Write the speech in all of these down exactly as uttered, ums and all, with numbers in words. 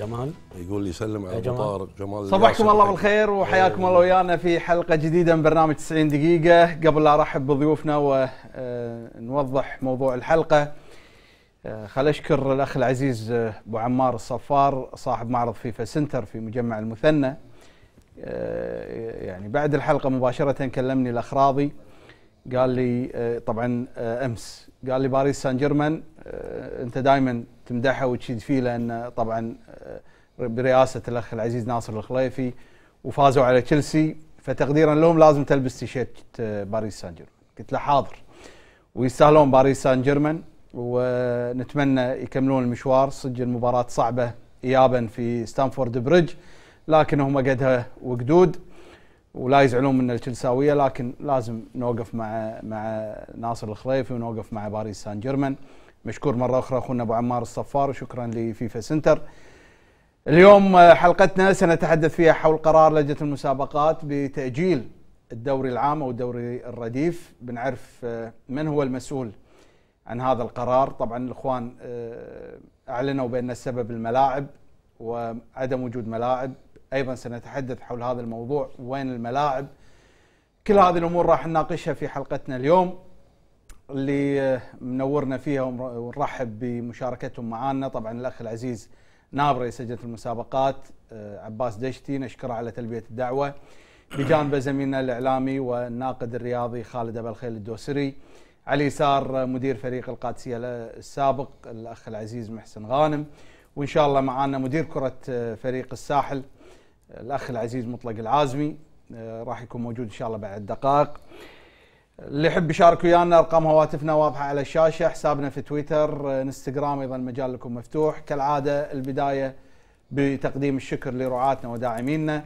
جمال يقول لي سلم على ابو طارق جمال. صباحكم الله بالخير وحياكم الله ويانا في حلقه جديده من برنامج تسعين دقيقه. قبل لا ارحب بضيوفنا ونوضح موضوع الحلقه، خل اشكر الاخ العزيز ابو عمار الصفار صاحب معرض فيفا سنتر في مجمع المثنى. يعني بعد الحلقه مباشره كلمني الاخ راضي، قال لي طبعا امس قال لي باريس سان جيرمان انت دائما تمدحه وتشيد فيه، لان طبعا برئاسه الاخ العزيز ناصر الخليفي وفازوا على تشيلسي، فتقديرا لهم لازم تلبس تيشيرت باريس سان جيرمان. قلت له حاضر، ويستاهلون باريس سان جيرمان ونتمنى يكملون المشوار. صدق المباراه صعبه ايابا في ستانفورد بريدج، لكن هم قدها وقدود ولا يزعلون من التشيلساويه، لكن لازم نوقف مع مع ناصر الخليفي ونوقف مع باريس سان جيرمان. مشكور مره اخرى اخونا ابو عمار الصفار وشكرا لفيفا سنتر. اليوم حلقتنا سنتحدث فيها حول قرار لجنه المسابقات بتاجيل الدوري العام او الدوري الرديف. بنعرف من هو المسؤول عن هذا القرار. طبعا الاخوان اعلنوا بان السبب الملاعب وعدم وجود ملاعب، ايضا سنتحدث حول هذا الموضوع، وين الملاعب. كل هذه الامور راح نناقشها في حلقتنا اليوم اللي منورنا فيها، ونرحب بمشاركتهم معنا. طبعا الاخ العزيز نائب رئيس لجنه المسابقات عباس دشتي، نشكره على تلبيه الدعوه. بجانبه زميلنا الاعلامي والناقد الرياضي خالد ابو الخيل الدوسري. على اليسار مدير فريق القادسيه السابق الاخ العزيز محسن غانم، وان شاء الله معنا مدير كره فريق الساحل الاخ العزيز مطلق العازمي، راح يكون موجود ان شاء الله بعد دقائق. اللي يحب يشارك ويانا ارقام هواتفنا واضحه على الشاشه، حسابنا في تويتر انستغرام ايضا مجال لكم مفتوح. كالعاده البدايه بتقديم الشكر لرعاتنا وداعمينا،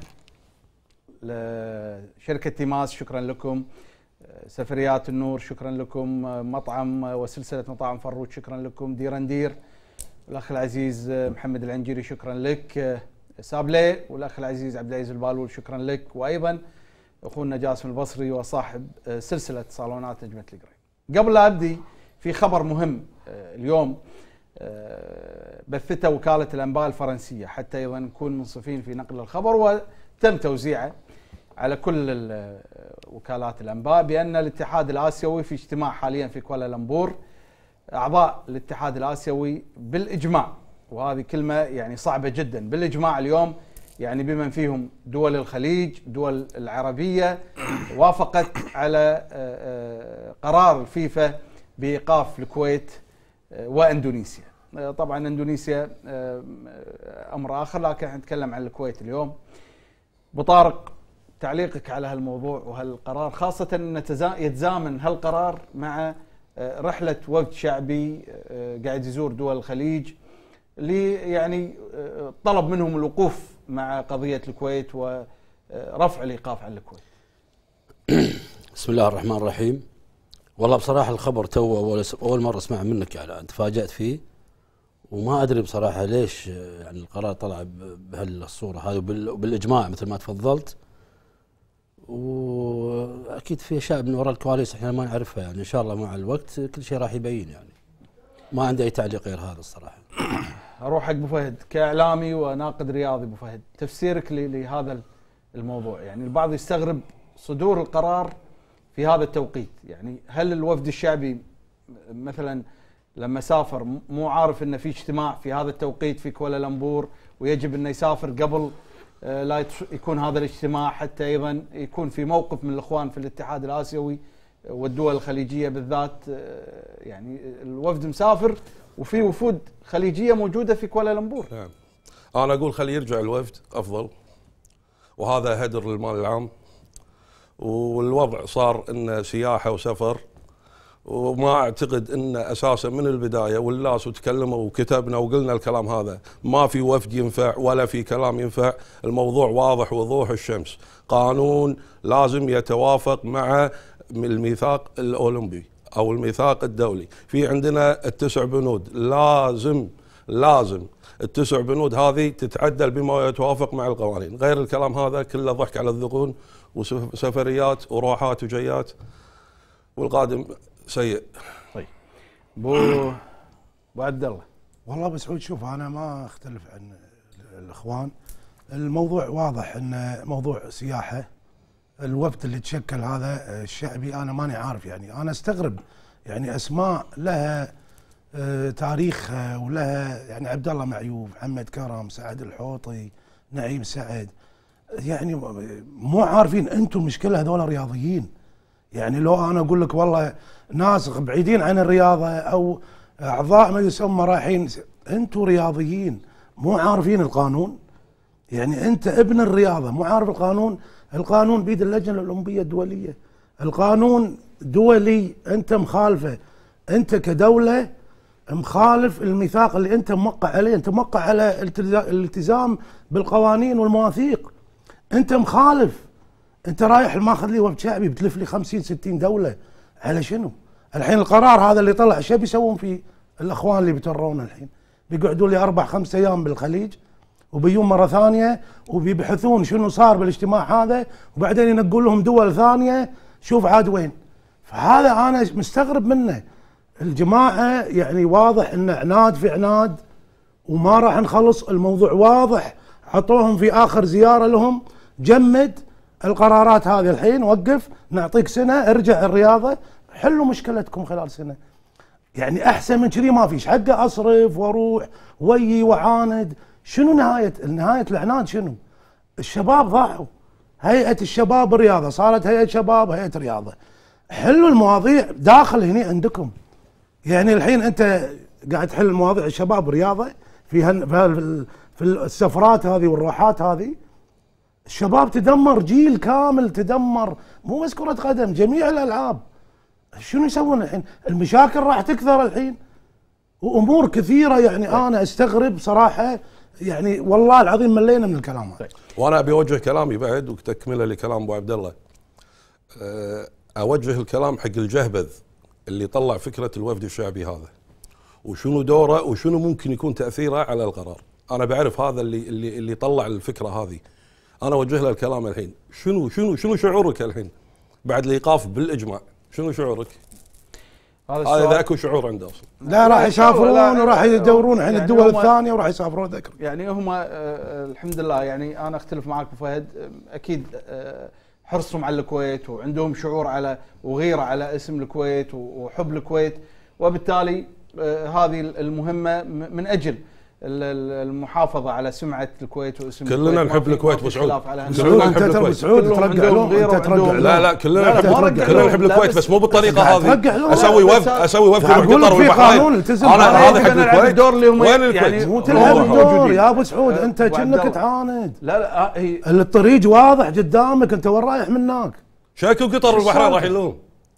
لشركه تيماس شكرا لكم، سفريات النور شكرا لكم، مطعم وسلسله مطاعم فروت شكرا لكم، ديرندير الاخ العزيز محمد العنجيري شكرا لك، سابلي والاخ العزيز عبد العزيز البالول شكرا لك، وايضا اخونا جاسم البصري وصاحب سلسله صالونات نجمه القريب. قبل لا ابدي في خبر مهم اليوم بثته وكاله الانباء الفرنسيه، حتى ايضا نكون منصفين في نقل الخبر، وتم توزيعه على كل وكالات الانباء، بان الاتحاد الاسيوي في اجتماع حاليا في كوالالمبور. اعضاء الاتحاد الاسيوي بالاجماع، وهذه كلمه يعني صعبه جدا، بالاجماع اليوم يعني بمن فيهم دول الخليج دول العربيه، وافقت على قرار الفيفا بايقاف الكويت واندونيسيا. طبعا اندونيسيا امر اخر، لكن نتكلم عن الكويت اليوم. ابو طارق، تعليقك على هالموضوع وهالقرار، خاصه ان يتزامن هالقرار مع رحله وفد شعبي قاعد يزور دول الخليج، اللي يعني طلب منهم الوقوف مع قضيه الكويت ورفع الايقاف عن الكويت. بسم الله الرحمن الرحيم. والله بصراحه الخبر تو اول اول مره اسمع منك، يعني تفاجات فيه، وما ادري بصراحه ليش يعني القرار طلع بهالصوره هذه وبالاجماع مثل ما تفضلت. واكيد في اشياء من وراء الكواليس احنا ما نعرفها، يعني ان شاء الله مع الوقت كل شيء راح يبين. يعني ما عندي اي تعليق غير هذا الصراحه. اروح حق ابو فهد كاعلامي وناقد رياضي. ابو فهد، تفسيرك لهذا الموضوع؟ يعني البعض يستغرب صدور القرار في هذا التوقيت. يعني هل الوفد الشعبي مثلا لما سافر مو عارف انه في اجتماع في هذا التوقيت في كوالالمبور، ويجب انه يسافر قبل لا يكون هذا الاجتماع، حتى ايضا يكون في موقف من الاخوان في الاتحاد الاسيوي والدول الخليجيه بالذات؟ يعني الوفد مسافر وفي وفود خليجيه موجوده في كوالالمبور. نعم. انا اقول خلي يرجع الوفد افضل، وهذا هدر للمال العام، والوضع صار انه سياحه وسفر، وما اعتقد ان اساسا من البدايه والناس وتكلموا وكتبنا وقلنا الكلام هذا ما في وفد ينفع ولا في كلام ينفع. الموضوع واضح وضوح الشمس، قانون لازم يتوافق مع الميثاق الاولمبي او الميثاق الدولي. في عندنا التسع بنود، لازم لازم التسع بنود هذه تتعدل بما يتوافق مع القوانين. غير الكلام هذا كله ضحك على الذقون وسفريات وروحات وجيات، والقادم سيء. طيب ابو ابو عبد الله. والله ابو سعود، شوف انا ما اختلف عن الاخوان. الموضوع واضح انه موضوع سياحه. الوفد اللي تشكل هذا الشعبي انا ماني عارف، يعني انا استغرب يعني اسماء لها آه تاريخها ولها، يعني عبد الله معيوب، محمد كرم، سعد الحوطي، نعيم سعد، يعني مو عارفين. انتم المشكله هذول رياضيين، يعني لو انا اقول لك والله ناس بعيدين عن الرياضه او اعضاء ما يسمى رايحين، انتم رياضيين مو عارفين القانون. يعني انت ابن الرياضه مو عارف القانون. القانون بيد اللجنه الاولمبيه الدوليه، القانون دولي انت مخالفه. انت كدوله مخالف الميثاق اللي انت موقع عليه، انت موقع على الالتزام بالقوانين والمواثيق، انت مخالف. انت رايح ماخذ لي وفد شعبي بتلف لي خمسين ستين دوله على شنو؟ الحين القرار هذا اللي طلع شو بيسوون فيه الاخوان اللي بيترونا الحين؟ بيقعدوا لي اربع خمس ايام بالخليج وبيجون مره ثانيه وبيبحثون شنو صار بالاجتماع هذا، وبعدين ينقول لهم دول ثانيه شوف عاد وين. فهذا انا مستغرب منه. الجماعه يعني واضح ان عناد في عناد وما راح نخلص الموضوع. واضح عطوهم في اخر زياره لهم جمد القرارات هذه الحين، وقف نعطيك سنه ارجع الرياضه حلوا مشكلتكم خلال سنه. يعني احسن من كذي ما فيش. حقه اصرف واروح ويي وعاند. شنو نهايه نهايه العناد؟ شنو؟ الشباب ضاعوا. هيئه الشباب الرياضه صارت هيئه شباب هيئه رياضه. حلوا المواضيع داخل هنا عندكم. يعني الحين انت قاعد تحل مواضيع الشباب الرياضه في هن في السفرات هذه والروحات هذه. الشباب تدمر، جيل كامل تدمر، مو بس كره قدم، جميع الالعاب. شنو يسوون الحين؟ المشاكل راح تكثر الحين وامور كثيره. يعني انا استغرب صراحه، يعني والله العظيم ملينا من الكلام هذا. وانا ابي اوجه كلامي بعد وتكمله لكلام ابو عبد الله. اوجه الكلام حق الجهبذ اللي طلع فكره الوفد الشعبي هذا، وشنو دوره وشنو ممكن يكون تاثيره على القرار. انا بعرف هذا اللي اللي اللي طلع الفكره هذه. انا اوجه له الكلام الحين. شنو شنو شنو شعورك الحين بعد الايقاف بالاجماع؟ شنو شعورك؟ هذا اذا اكو شعور عنده اصلا. لا راح يسافرون وراح يدورون عن الدول الثانيه وراح يسافرون ذكر. يعني هم آه الحمد لله. يعني انا اختلف معك ابو فهد. اكيد آه حرصهم على الكويت وعندهم شعور على وغيره على اسم الكويت وحب الكويت، وبالتالي آه هذه المهمه من اجل المحافظه على سمعه الكويت واسم الكويت. كلنا نحب الكويت ابو سعود. كلنا نحب الكويت. سعود ترجع لهم انت ترجع. لا لا كلنا كلنا نحب الكويت بس مو بالطريقه هذه. اسوي وفد اسوي وفد يروح قطر والبحرين. انا هذا حق الكويت. وين الكويت؟ مو تلعب الدور يا ابو سعود. انت كأنك تعاند. لا لا هي الطريق واضح قدامك. انت وين رايح من هناك؟ شكو قطر والبحرين راح يلون.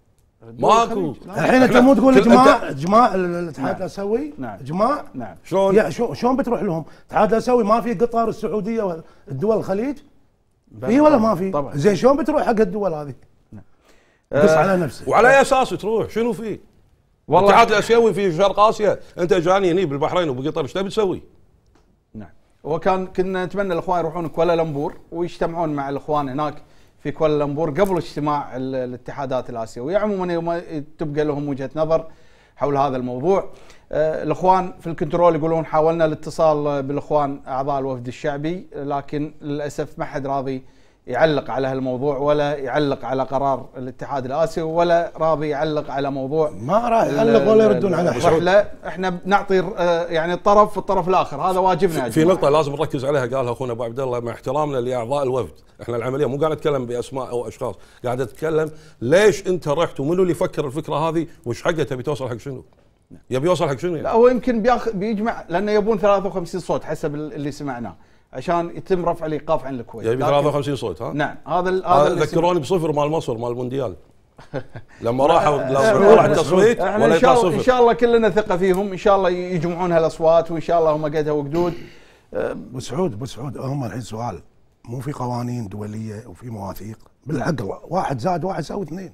ماكو. الحين انت مو تقول جماعه جماعه الاتحاد الاسيوي؟ نعم. جماعه نعم. شلون؟ يا شلون بتروح لهم؟ الاتحاد الاسيوي ما في قطر السعوديه والدول الخليج؟ في ولا ما في؟ طبعا. زين شلون بتروح حق الدول هذه؟ نعم. قص آه على نفسك. وعلى اي اساس تروح؟ شنو فيه؟ والله الاتحاد الاسيوي في شرق اسيا، انت جاني هني بالبحرين وبقطر ايش تبي تسوي؟ نعم. وكان كنا نتمنى الاخوان يروحون كوالالمبور ويجتمعون مع الاخوان هناك في كوالالمبور قبل اجتماع الاتحادات الاسيويه. عموما يوم تبقى لهم وجهه نظر حول هذا الموضوع. آه الاخوان في الكنترول يقولون حاولنا الاتصال بالاخوان اعضاء الوفد الشعبي، لكن للاسف ما حد راضي يعلق على هالموضوع ولا يعلق على قرار الاتحاد الاسيوي ولا راضي يعلق على موضوع. ما راح يعلق ولا يردون على الرحله. احنا نعطي يعني الطرف في الطرف الاخر، هذا واجبنا. في نقطه لازم نركز عليها قالها اخونا ابو عبد الله، مع احترامنا لاعضاء الوفد. احنا العمليه مو قاعد نتكلم باسماء او اشخاص، قاعد اتكلم ليش انت رحت ومنو اللي يفكر الفكره هذه وش حقه تبي توصل حق شنو؟ يبي يوصل حق شنو يعني؟ لا هو يمكن بياخ بيجمع لانه يبون ثلاثة وخمسين صوت حسب اللي سمعناه عشان يتم رفع الايقاف عن الكويت. يبي ثلاثة وخمسين صوت ها؟ نعم. هذا هذا ذكروني بصفر مال مصر مال المونديال لما راحوا لما راح التصويت ولا يطلع صفر. ان شاء الله كلنا ثقه فيهم، ان شاء الله يجمعون هالاصوات وان شاء الله هم قدها وقدود. ابو سعود ابو سعود هم الحين سؤال، مو في قوانين دوليه وفي مواثيق بالعقل واحد زائد واحد يساوي اثنين،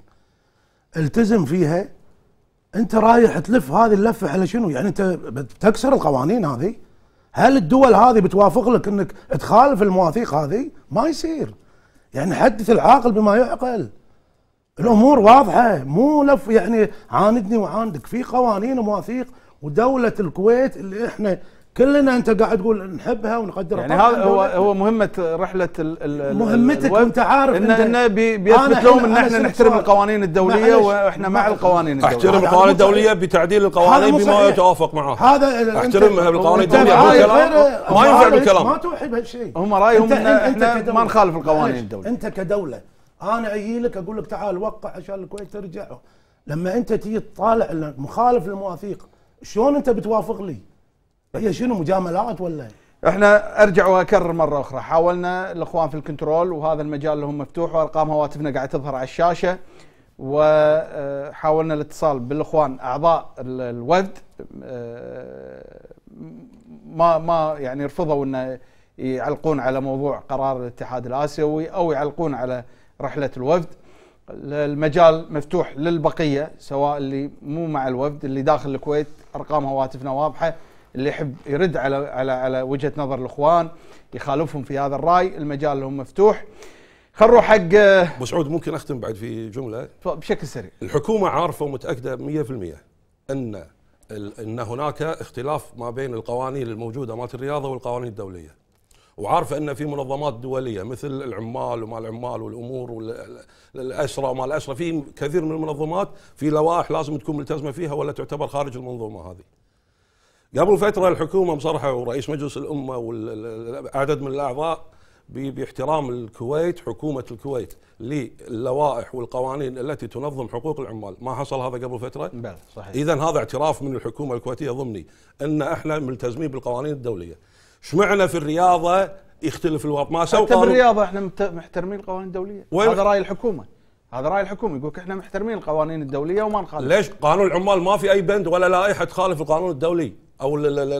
التزم فيها. انت رايح تلف هذه اللفه على شنو؟ يعني انت بتكسر القوانين هذه؟ هل الدول هذه بتوافق لك انك تخالف المواثيق هذه؟ ما يصير. يعني حدث العاقل بما يعقل. الامور واضحه، مو لف يعني عاندني وعاندك. في قوانين ومواثيق، ودوله الكويت اللي احنا كلنا انت قاعد تقول نحبها ونقدرها. يعني هذا هو هو مهمه رحله ال مهمتك وانت عارف ان انه بيثبت لهم ان احنا نحترم القوانين الدوليه واحنا مع القوانين الدوليه. احترم القوانين الدوليه بتعديل القوانين بما يتوافق معها. هذا احترم القوانين الدوليه ما ينفع بالكلام. ما توحي بهالشيء. هم رايهم ان احنا ما نخالف القوانين الدوليه. انت كدوله انا اجي لك اقول لك تعال وقع عشان الكويت ترجع. لما انت تيجي تطالع مخالف للمواثيق شلون انت بتوافق لي؟ هي شنو مجاملات ولا؟ احنا ارجع واكرر مره اخرى، حاولنا الاخوان في الكنترول وهذا المجال لهم مفتوح وارقام هواتفنا قاعد تظهر على الشاشه، وحاولنا الاتصال بالاخوان اعضاء الوفد ما ما يعني رفضوا ان يعلقون على موضوع قرار الاتحاد الاسيوي او يعلقون على رحله الوفد. المجال مفتوح للبقيه سواء اللي مو مع الوفد اللي داخل الكويت، ارقام هواتفنا واضحه، اللي يحب يرد على على على وجهه نظر الاخوان يخالفهم في هذا الراي المجال لهم مفتوح. خلينا نروح حق ابو سعود. ممكن اختم بعد في جمله بشكل سريع. الحكومه عارفه ومتاكده مئة بالمئة ان ان هناك اختلاف ما بين القوانين الموجوده مالت الرياضه والقوانين الدوليه، وعارفه ان في منظمات دوليه مثل العمال ومال العمال والامور والاسرى ومال الاسرى، في كثير من المنظمات في لوائح لازم تكون ملتزمه فيها ولا تعتبر خارج المنظومه هذه. قبل فتره الحكومه مصرحه ورئيس مجلس الامه والعدد من الاعضاء باحترام الكويت، حكومه الكويت للوائح والقوانين التي تنظم حقوق العمال. ما حصل هذا قبل فتره؟ بلى صحيح. اذا هذا اعتراف من الحكومه الكويتيه ضمني ان احنا ملتزمين بالقوانين الدوليه. اشمعنا في الرياضه يختلف الوضع؟ ما سوى قانون. بالرياضه احنا محترمين القوانين الدوليه، هذا راي الحكومه. هذا راي الحكومه يقول احنا محترمين القوانين الدوليه وما نخالف. ليش قانون العمال ما في اي بند ولا لائحه تخالف القانون الدولي او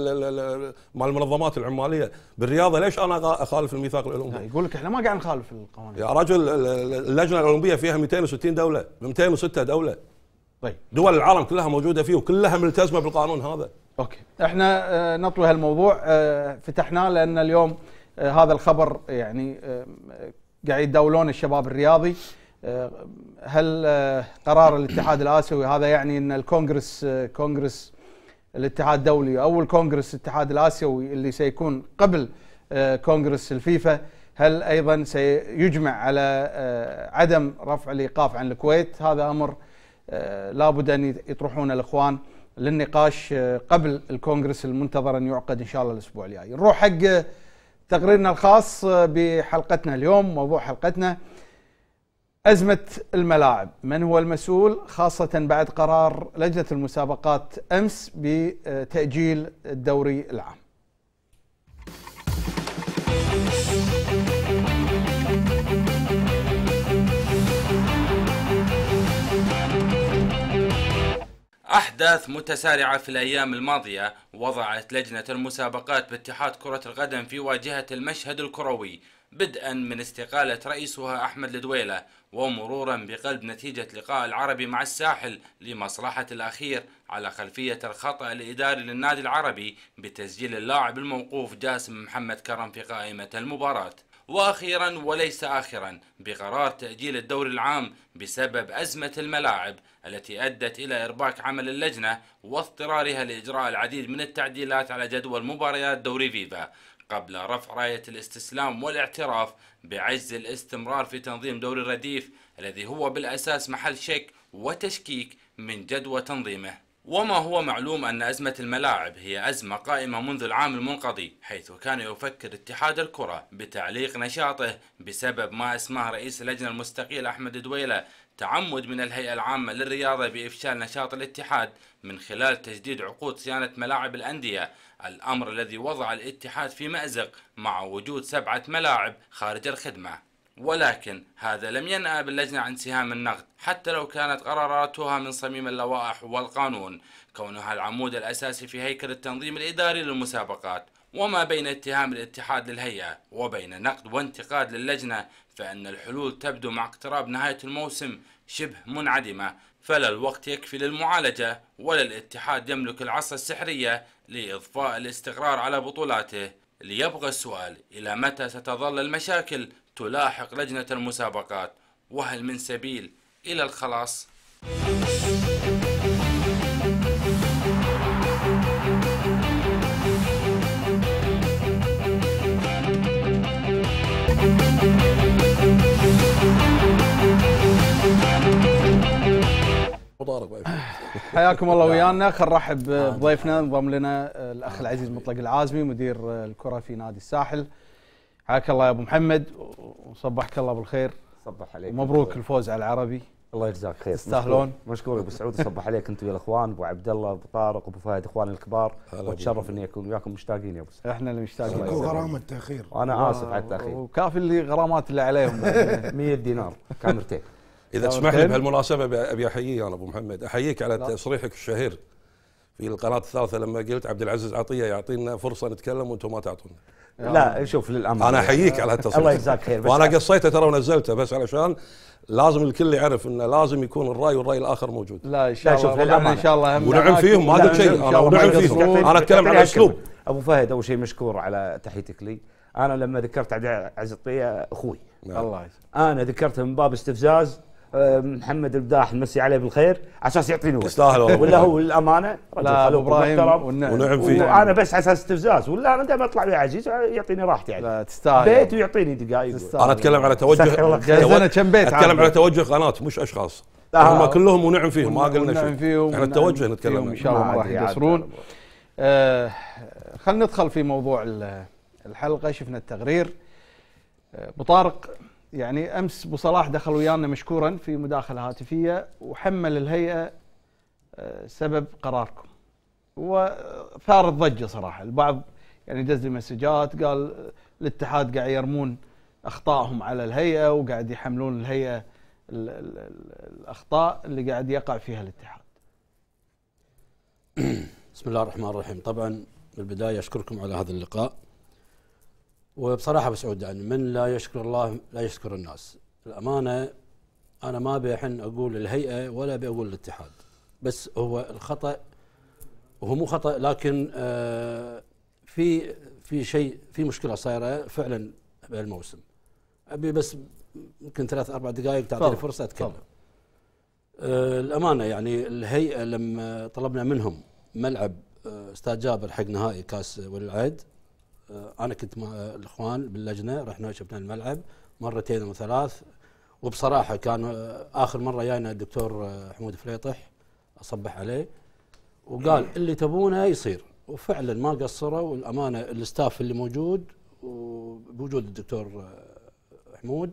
مال المنظمات العماليه؟ بالرياضه ليش انا اخالف الميثاق الاولمبي؟ يقول لك احنا ما قاعد نخالف القوانين. يا رجل اللجنه الاولمبيه فيها مئتين وستين دوله، مئتين وستة دوله. طيب دول العالم كلها موجوده فيه وكلها ملتزمه بالقانون هذا. اوكي احنا نطوي هالموضوع، فتحناه لان اليوم هذا الخبر يعني قاعد يداولون الشباب الرياضي. هل قرار الاتحاد الاسيوي هذا يعني ان الكونغرس كونغرس الاتحاد الدولي او الكونغرس الاتحاد الاسيوي اللي سيكون قبل كونغرس الفيفا هل ايضا سيجمع على عدم رفع الايقاف عن الكويت؟ هذا امر لابد ان يطرحونه الاخوان للنقاش قبل الكونغرس المنتظر ان يعقد ان شاء الله الاسبوع الجاي. نروح حق تقريرنا الخاص بحلقتنا اليوم. موضوع حلقتنا أزمة الملاعب، من هو المسؤول، خاصة بعد قرار لجنة المسابقات أمس بتأجيل الدوري العام. أحداث متسارعة في الأيام الماضية وضعت لجنة المسابقات باتحاد كرة القدم في واجهة المشهد الكروي، بدءا من استقالة رئيسها أحمد الدويلة ومرورا بقلب نتيجة لقاء العربي مع الساحل لمصلحة الأخير على خلفية الخطأ الإداري للنادي العربي بتسجيل اللاعب الموقوف جاسم محمد كرم في قائمة المباراة، وأخيرا وليس آخرا بقرار تأجيل الدوري العام بسبب أزمة الملاعب التي أدت إلى إرباك عمل اللجنة واضطرارها لإجراء العديد من التعديلات على جدول مباريات دوري فيفا قبل رفع راية الاستسلام والاعتراف بعجز الاستمرار في تنظيم دوري الرديف الذي هو بالأساس محل شك وتشكيك من جدوى تنظيمه. وما هو معلوم أن أزمة الملاعب هي أزمة قائمة منذ العام المنقضي، حيث كان يفكر اتحاد الكرة بتعليق نشاطه بسبب ما اسماه رئيس اللجنة المستقيل أحمد الدويلة تعمد من الهيئة العامة للرياضة بإفشال نشاط الاتحاد من خلال تجديد عقود صيانة ملاعب الأندية، الأمر الذي وضع الاتحاد في مأزق مع وجود سبعة ملاعب خارج الخدمة. ولكن هذا لم ينأ باللجنة عن سهام النقد حتى لو كانت قراراتها من صميم اللوائح والقانون، كونها العمود الأساسي في هيكل التنظيم الإداري للمسابقات. وما بين اتهام الاتحاد للهيئة وبين نقد وانتقاد للجنة فإن الحلول تبدو مع اقتراب نهاية الموسم شبه منعدمة، فلا الوقت يكفي للمعالجة ولا الاتحاد يملك العصا السحرية لإضفاء الاستقرار على بطولاته. ليبقى السؤال إلى متى ستظل المشاكل تلاحق لجنة المسابقات، وهل من سبيل إلى الخلاص؟ طارق. حياكم الله ويانا. خل نرحب بضيفنا، انضم لنا الاخ العزيز مطلق العازمي مدير الكره في نادي الساحل. حياك الله يا ابو محمد وصبحك الله بالخير. صبح عليك ومبروك الفوز على العربي. الله يجزاك خير. تستاهلون. مشكور ابو سعود. صبح عليك انت ويا الاخوان ابو عبد الله ابو طارق ابو فهد اخواني الكبار، واتشرف اني اكون وياكم. مشتاقين يا ابو سعود. احنا اللي مشتاقين. غرامه التاخير وانا اسف على التاخير. وكافي اللي غرامات اللي عليهم. مية دينار كاميرتين. اذا تسمح لي بهالمناسبه ابي احييك انا ابو محمد، احييك على تصريحك الشهير في القناه الثالثه لما قلت عبد العزيز عطيه يعطينا فرصه نتكلم وانتم ما تعطونا. لا شوف للامانه انا احييك على هالتصريح. الله يجزاك خير. وانا قصيته ترى ونزلته بس علشان لازم الكل يعرف انه لازم يكون الراي والراي الاخر موجود. لا ان شاء الله. شوف للامانه ان شاء الله ونعم فيهم، ما قلت شيء انا ونعم فيهم. انا اتكلم على اسلوب. ابو فهد اول شيء مشكور على تحيتك لي. انا لما ذكرت عبد العزيز عطيه اخوي، الله يجزاك، انا ذكرته من باب استفزاز. محمد البداح نمسي عليه بالخير عشان يعطيني وقت. يستاهل والله. ولا هو للامانه رجل خلوق ومحترم ونعم فيه. وانا بس على اساس استفزاز، ولا انا دائما اطلع ويا عزيز يعطيني راحتي يعني. لا تستاهل. بيت ويعطيني دقائق. انا اتكلم على توجه. جهزنا كم بيت. اتكلم على توجه قناه مش اشخاص. هم كلهم ونعم فيهم، ما قلنا شيء. ونعم فيهم. احنا التوجه نتكلم ان شاء الله ما راح يقصرون. آه خلينا ندخل في موضوع الحلقه. شفنا التقرير. ابو طارق، يعني امس ابو صلاح دخل ويانا مشكورا في مداخله هاتفيه وحمل الهيئه سبب قراركم، وثارت ضجه صراحه. البعض يعني دز لي مسجات قال الاتحاد قاعد يرمون اخطائهم على الهيئه وقاعد يحملون الهيئه ال ال الاخطاء اللي قاعد يقع فيها الاتحاد. بسم الله الرحمن الرحيم. طبعا بالبدايه اشكركم على هذا اللقاء. وبصراحه ابو سعود يعني من لا يشكر الله لا يشكر الناس. الامانه انا ما ابي الحين اقول الهيئه ولا ابي اقول الاتحاد، بس هو الخطا وهو مو خطا، لكن آه في في شيء في مشكله صايره فعلا بهالموسم. ابي بس يمكن ثلاث اربع دقائق تعطيني فرصه اتكلم. آه الامانه يعني الهيئه لما طلبنا منهم ملعب آه استاذ جابر حق نهائي كاس ولي العهد، أنا كنت مع الإخوان باللجنة، رحنا شفنا الملعب مرتين أو ثلاث، وبصراحة كان آخر مرة جاينا الدكتور حمود فليطح أصبح عليه وقال اللي تبونه يصير، وفعلا ما قصروا. والأمانة الاستاف اللي موجود وبوجود الدكتور حمود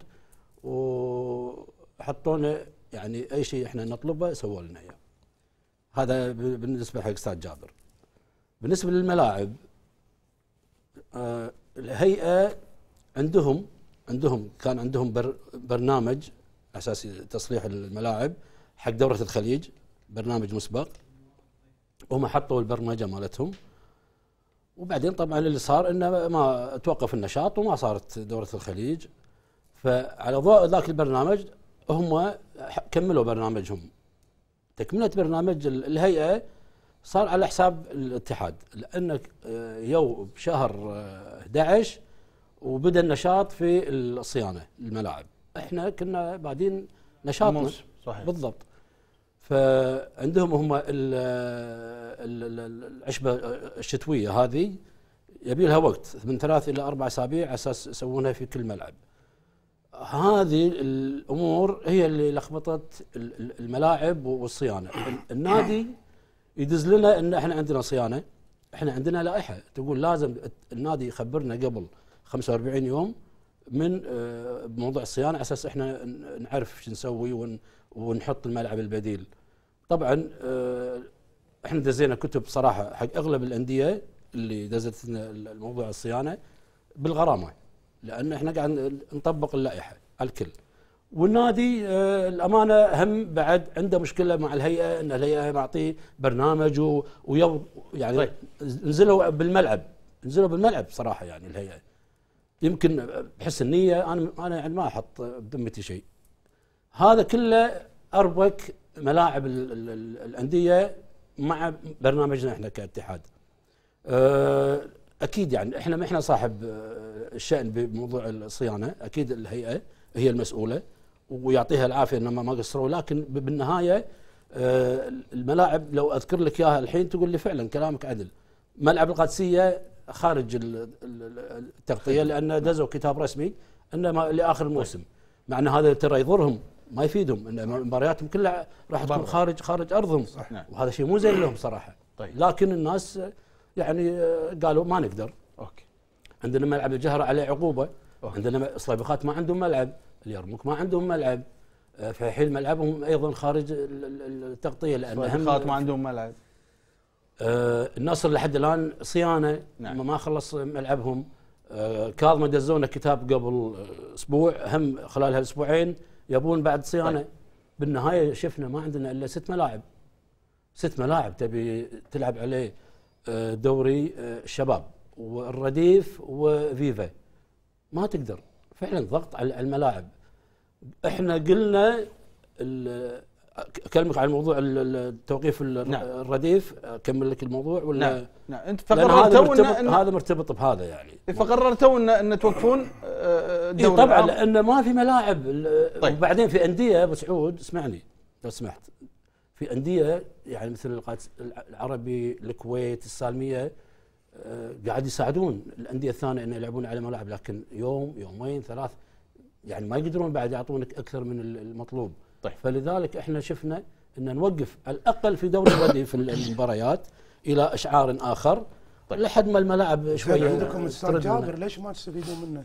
وحطونا يعني أي شيء إحنا نطلبه سووا لنا إياه. هذا بالنسبة حق أستاذ جابر. بالنسبة للملاعب، آه الهيئة عندهم عندهم كان عندهم بر برنامج أساسي تصليح الملاعب حق دورة الخليج، برنامج مسبق، وهم حطوا البرمجة مالتهم. وبعدين طبعا اللي صار انه ما توقف النشاط وما صارت دورة الخليج. فعلى ضوء ذاك البرنامج هم كملوا برنامجهم. تكملة برنامج الهيئة صار على حساب الاتحاد، لأنك يو بشهر أحد عشر وبدأ النشاط في الصيانة الملاعب. احنا كنا بعدين نشاطنا صحيح بالضبط. فعندهم هم العشبة الشتوية هذه يبي لها وقت من ثلاث إلى أربع أسابيع أساس يسوونها في كل ملعب. هذه الأمور هي اللي لخبطت الملاعب والصيانة. النادي يدز لنا ان احنا عندنا صيانه، احنا عندنا لائحه تقول لازم النادي يخبرنا قبل خمسة وأربعين يوم من موضوع الصيانه على اساس احنا نعرف شو نسوي ونحط الملعب البديل. طبعا احنا دزينا كتب صراحه حق اغلب الانديه اللي دزت لنا الموضوع الصيانه بالغرامه، لان احنا قاعد نطبق اللائحه على الكل. والنادي آه الامانه هم بعد عنده مشكله مع الهيئه، ان الهيئه معطيه برنامج ويو يعني طيب. نزلوا بالملعب نزلوا بالملعب صراحه. يعني الهيئه يمكن بحس النيه انا انا يعني ما احط بذمتي شيء. هذا كله اربك ملاعب ال ال ال الانديه مع برنامجنا احنا كاتحاد. آه اكيد يعني احنا ما احنا صاحب الشأن بموضوع الصيانه، اكيد الهيئه هي المسؤوله ويعطيها العافيه انما ما قصروا. لكن بالنهايه الملاعب لو اذكر لك اياها الحين تقول لي فعلا كلامك عدل. ملعب القادسيه خارج التغطيه لان دزوا كتاب رسمي انه لاخر الموسم، مع ان هذا ترى يضرهم ما يفيدهم، ان مبارياتهم كلها راح تكون برا. خارج خارج ارضهم. صح. نعم. وهذا شيء مو زين لهم صراحه. طيب. لكن الناس يعني قالوا ما نقدر. اوكي. عندنا ملعب الجهره عليه عقوبه. أوكي. عندنا صليبخات ما عندهم ملعب، اليرموك ما عندهم ملعب، في حين ملعبهم ايضا خارج التغطيه لان اهم ما عندهم ملعب. آه النصر لحد الان صيانه. نعم. ما خلص ملعبهم. آه كاظمه دزونا كتاب قبل اسبوع، هم خلال هالاسبوعين يبون بعد صيانه. طيب. بالنهايه شفنا ما عندنا الا ست ملاعب. ست ملاعب تبي تلعب عليه آه دوري آه الشباب والرديف وفيفا، ما تقدر. فعلا ضغط على الملاعب. احنا قلنا اكلمك عن موضوع التوقيف الرديف. اكمل لك الموضوع ولا؟ نعم. نعم. انت فقررتوا إن هذا مرتبط بهذا يعني. فقررتوا ان ان توقفون الدوري. إيه طبعا لان ما في ملاعب. طيب. وبعدين في انديه ابو سعود اسمعني لو سمحت، في انديه يعني مثل القادس العربي، الكويت، السالميه قاعد يساعدون الانديه الثانيه ان يلعبون على ملاعب، لكن يوم يومين ثلاث يعني ما يقدرون بعد يعطونك اكثر من المطلوب. طيب. فلذلك احنا شفنا ان نوقف على الاقل في دوري الرديف المباريات الى اشعار اخر. طيب. لحد ما الملاعب شويه. عندكم استاذ جابر ليش ما تستفيدون منه؟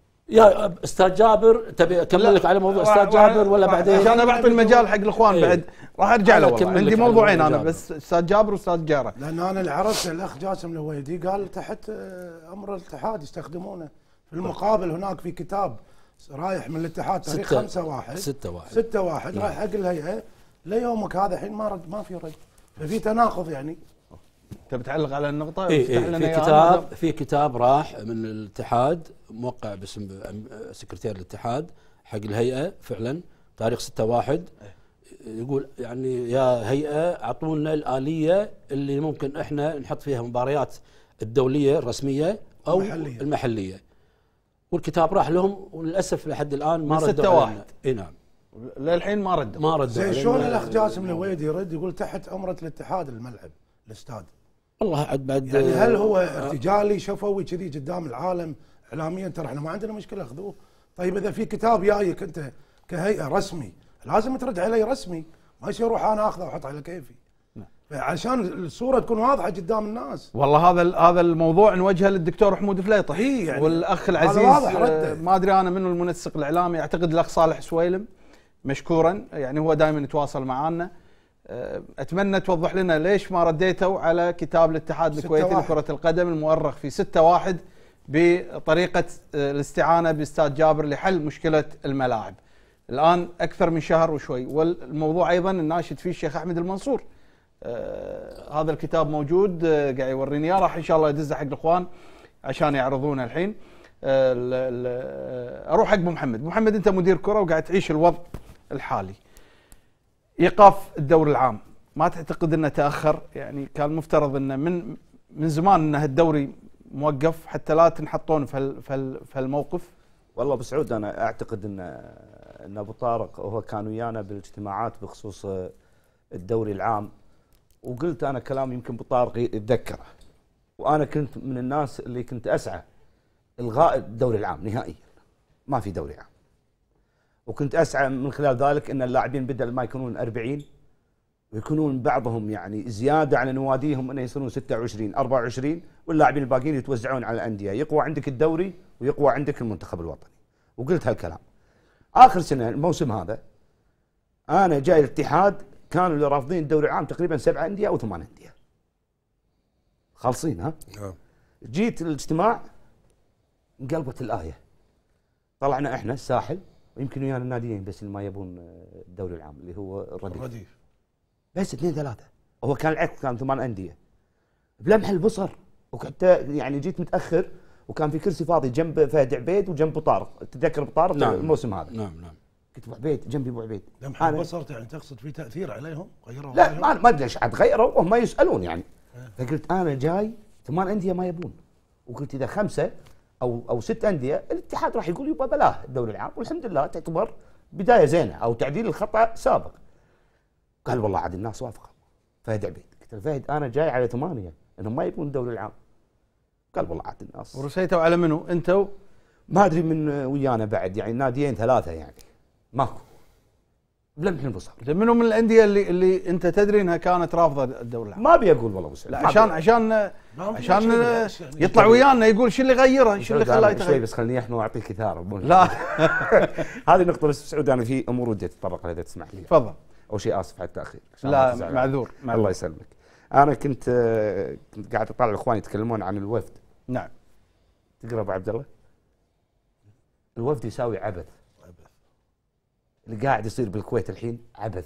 يا استاذ جابر تبي اكمل لك على موضوع استاذ جابر ولا بعدين؟ عشان انا بعطي المجال حق الاخوان. ايه. بعد راح ارجع له والله. عندي موضوعين انا بس استاذ جابر واستاذ جاره. لان انا اللي عرفت الاخ جاسم الهويدي قال تحت امر الاتحاد يستخدمونه. في المقابل هناك في كتاب رايح من الاتحاد تاريخ خمسة واحد ستة واحد ستة واحد رايح حق الهيئه ليومك هذا الحين ما رد، ما في رد، ففي تناقض يعني. انت بتعلق على النقطه؟ إيه إيه في كتاب في كتاب راح من الاتحاد موقع باسم سكرتير الاتحاد حق الهيئه فعلا تاريخ ستة واحد يقول يعني يا هيئه اعطونا الاليه اللي ممكن احنا نحط فيها مباريات الدوليه الرسميه او المحليه, المحلية. والكتاب راح لهم وللاسف لحد الان ما ردوا علينا. اي نعم للحين ما ردوا ما ردوا زين شلون الاخ جاسم الهويدي يرد يقول تحت امره الاتحاد الملعب الاستاد؟ والله عاد بعد يعني هل هو ارتجالي شفوي كذي قدام العالم اعلاميا ترى احنا ما عندنا مشكله اخذوه؟ طيب اذا في كتاب جايك انت كهيئه رسمي لازم ترد علي رسمي، ما يصير اروح انا اخذه واحطه على كيفي. عشان الصوره تكون واضحه قدام الناس. والله هذا هذا الموضوع نوجهه للدكتور حمود فليطه. هي يعني والاخ العزيز ما ادري انا منو المنسق الاعلامي، اعتقد الاخ صالح سويلم مشكورا يعني هو دائما يتواصل معنا. اتمنى توضح لنا ليش ما رديتوا على كتاب الاتحاد الكويتي لكره القدم المؤرخ في ستة واحد بطريقه الاستعانه باستاذ جابر لحل مشكله الملاعب. الان اكثر من شهر وشوي، والموضوع ايضا الناشد فيه الشيخ احمد المنصور. آه هذا الكتاب موجود آه قاعد يوريني اياه، راح ان شاء الله يدزه حق الاخوان عشان يعرضونه الحين. آه ال ال اروح حق ابو محمد. ابو محمد انت مدير كره وقاعد تعيش الوضع الحالي. ايقاف الدوري العام ما تعتقد انه تاخر؟ يعني كان مفترض انه من من زمان انه الدوري موقف حتى لا تنحطون في في هالموقف. والله ابو سعود انا اعتقد ان ان ابو طارق هو كان ويانا بالاجتماعات بخصوص الدوري العام، وقلت انا كلام يمكن ابو طارق يتذكره، وانا كنت من الناس اللي كنت اسعى الغاء الدوري العام نهائيا، ما في دوري عام. وكنت اسعى من خلال ذلك ان اللاعبين بدل ما يكونون أربعين ويكونون بعضهم يعني زياده على نواديهم انه يصيرون ستة وعشرين أربعة وعشرين، واللاعبين الباقيين يتوزعون على الانديه، يقوى عندك الدوري ويقوى عندك المنتخب الوطني. وقلت هالكلام. اخر سنه الموسم هذا انا جاي الاتحاد كانوا اللي رافضين الدوري العام تقريبا سبعة انديه او ثمان انديه. خالصين ها؟ نعم. جيت الاجتماع انقلبت الايه. طلعنا احنا الساحل ويمكن ويانا الناديين بس اللي ما يبون الدوري العام اللي هو الرديف. الرديف. بس اثنين ثلاثه. هو كان العقد كان ثمان انديه. بلمح البصر، وحتى يعني جيت متاخر وكان في كرسي فاضي جنب فهد عبيد وجنب ابو طارق، تتذكر ابو طارق؟ نعم. الموسم هذا. نعم نعم. قلت ابو عبيد جنبي ابو عبيد. لمح البصر يعني تقصد في تاثير عليهم؟ غيروا لا ما ما ادري ليش عاد غيروا وهم يسالون يعني. فقلت انا جاي ثمان انديه ما يبون، وقلت اذا خمسه او او ست انديه الاتحاد راح يقول يبا بلاه الدوري العام، والحمد لله تعتبر بدايه زينه او تعديل الخطا سابق. قال والله عاد الناس وافقوا. فهد عبيد قلت له فهد انا جاي على ثمانيه انهم ما يبون الدوري العام. قال والله عاد الناس. ورسيتوا على منو انتوا؟ ما ادري من ويانا بعد يعني ناديين ثلاثه يعني ماكو. بلمح البصر. منو من الانديه اللي اللي انت تدري انها كانت رافضه الدوري العام؟ ما ابي اقول والله بس لا عشان عشان عشان يطلع ويانا يقول شو اللي غيره، شو اللي خلاه يتغير. بس خليني احنا واعطيك اثاره. لا هذه نقطه بس سعود، انا في امور ودي اتطرق لها اذا تسمح لي. تفضل. اول شيء اسف على التاخير. لا معذور. الله يسلمك. انا كنت كنت قاعد اطالع الاخوان يتكلمون عن الوفد. نعم. تقرا ابو عبد الله؟ الوفد يساوي عبث. اللي قاعد يصير بالكويت الحين عبث.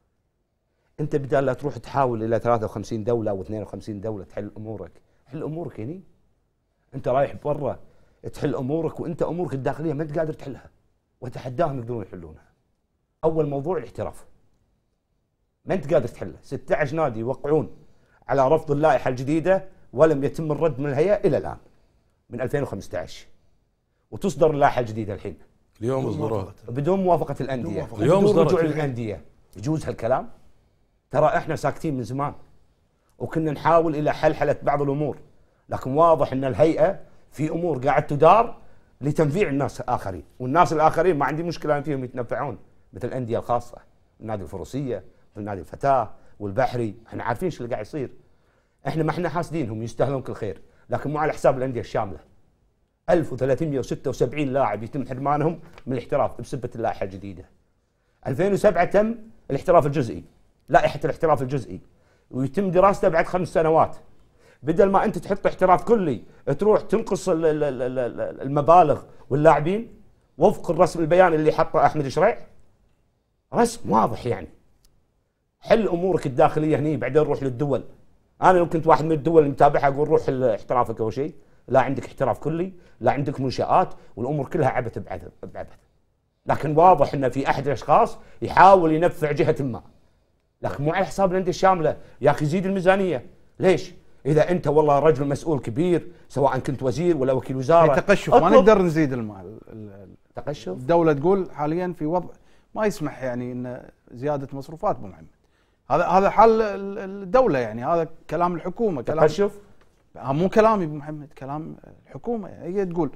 انت بدال لا تروح تحاول الى ثلاثة وخمسين دوله او اثنين وخمسين دوله تحل امورك، حل امورك هني. انت رايح برا تحل امورك وانت امورك الداخليه ما انت قادر تحلها، وتحداهم يقدرون يحلونها. اول موضوع الاحتراف. ما انت قادر تحله، ستة عشر نادي يوقعون على رفض اللائحه الجديده ولم يتم الرد من الهيئه الى الان من ألفين وخمسة عشر. وتصدر اللائحه الجديده الحين. اليوم اصدروها بدون موافقه الانديه. اليوم بدون اصدرت رجوع الانديه. يجوز هالكلام؟ ترى احنا ساكتين من زمان وكنا نحاول الى حلحله بعض الامور، لكن واضح ان الهيئه في امور قاعد تدار لتنفيع الناس الاخرين، والناس الاخرين ما عندي مشكله ان فيهم يتنفعون، مثل الانديه الخاصه، النادي الفروسيه، مثل نادي الفتاه والبحري، احنا عارفين ايش اللي قاعد يصير. احنا ما احنا حاسدينهم، يستاهلون كل خير، لكن مو على حساب الانديه الشامله. ألف وثلاثمئة وستة وسبعين لاعب يتم حرمانهم من الاحتراف بسبه اللائحه الجديده. ألفين وسبعة تم الاحتراف الجزئي، لائحه الاحتراف الجزئي، ويتم دراسته بعد خمس سنوات. بدل ما انت تحط احتراف كلي تروح تنقص المبالغ واللاعبين وفق الرسم البياني اللي حطه احمد شريع. رسم واضح يعني. حل امورك الداخليه هني بعدين روح للدول. انا لو كنت واحد من الدول اللي متابعها اقول روح احترافك اول شيء، لا عندك احتراف كلي، لا عندك منشآت، والامور كلها عبث بعبث. لكن واضح ان في احد الاشخاص يحاول ينفع جهه ما. لكن مو على حساب الانديه الشامله، يا اخي زيد الميزانيه، ليش؟ اذا انت والله رجل مسؤول كبير سواء كنت وزير ولا وكيل وزاره في تقشف ما نقدر نزيد المال. تقشف؟ الدوله تقول حاليا في وضع ما يسمح يعني ان زياده مصروفات ابو محمد. هذا هذا حال الدوله يعني، هذا كلام الحكومه. كلام تقشف؟ مو كلامي ابو محمد، كلام الحكومه يعني. هي تقول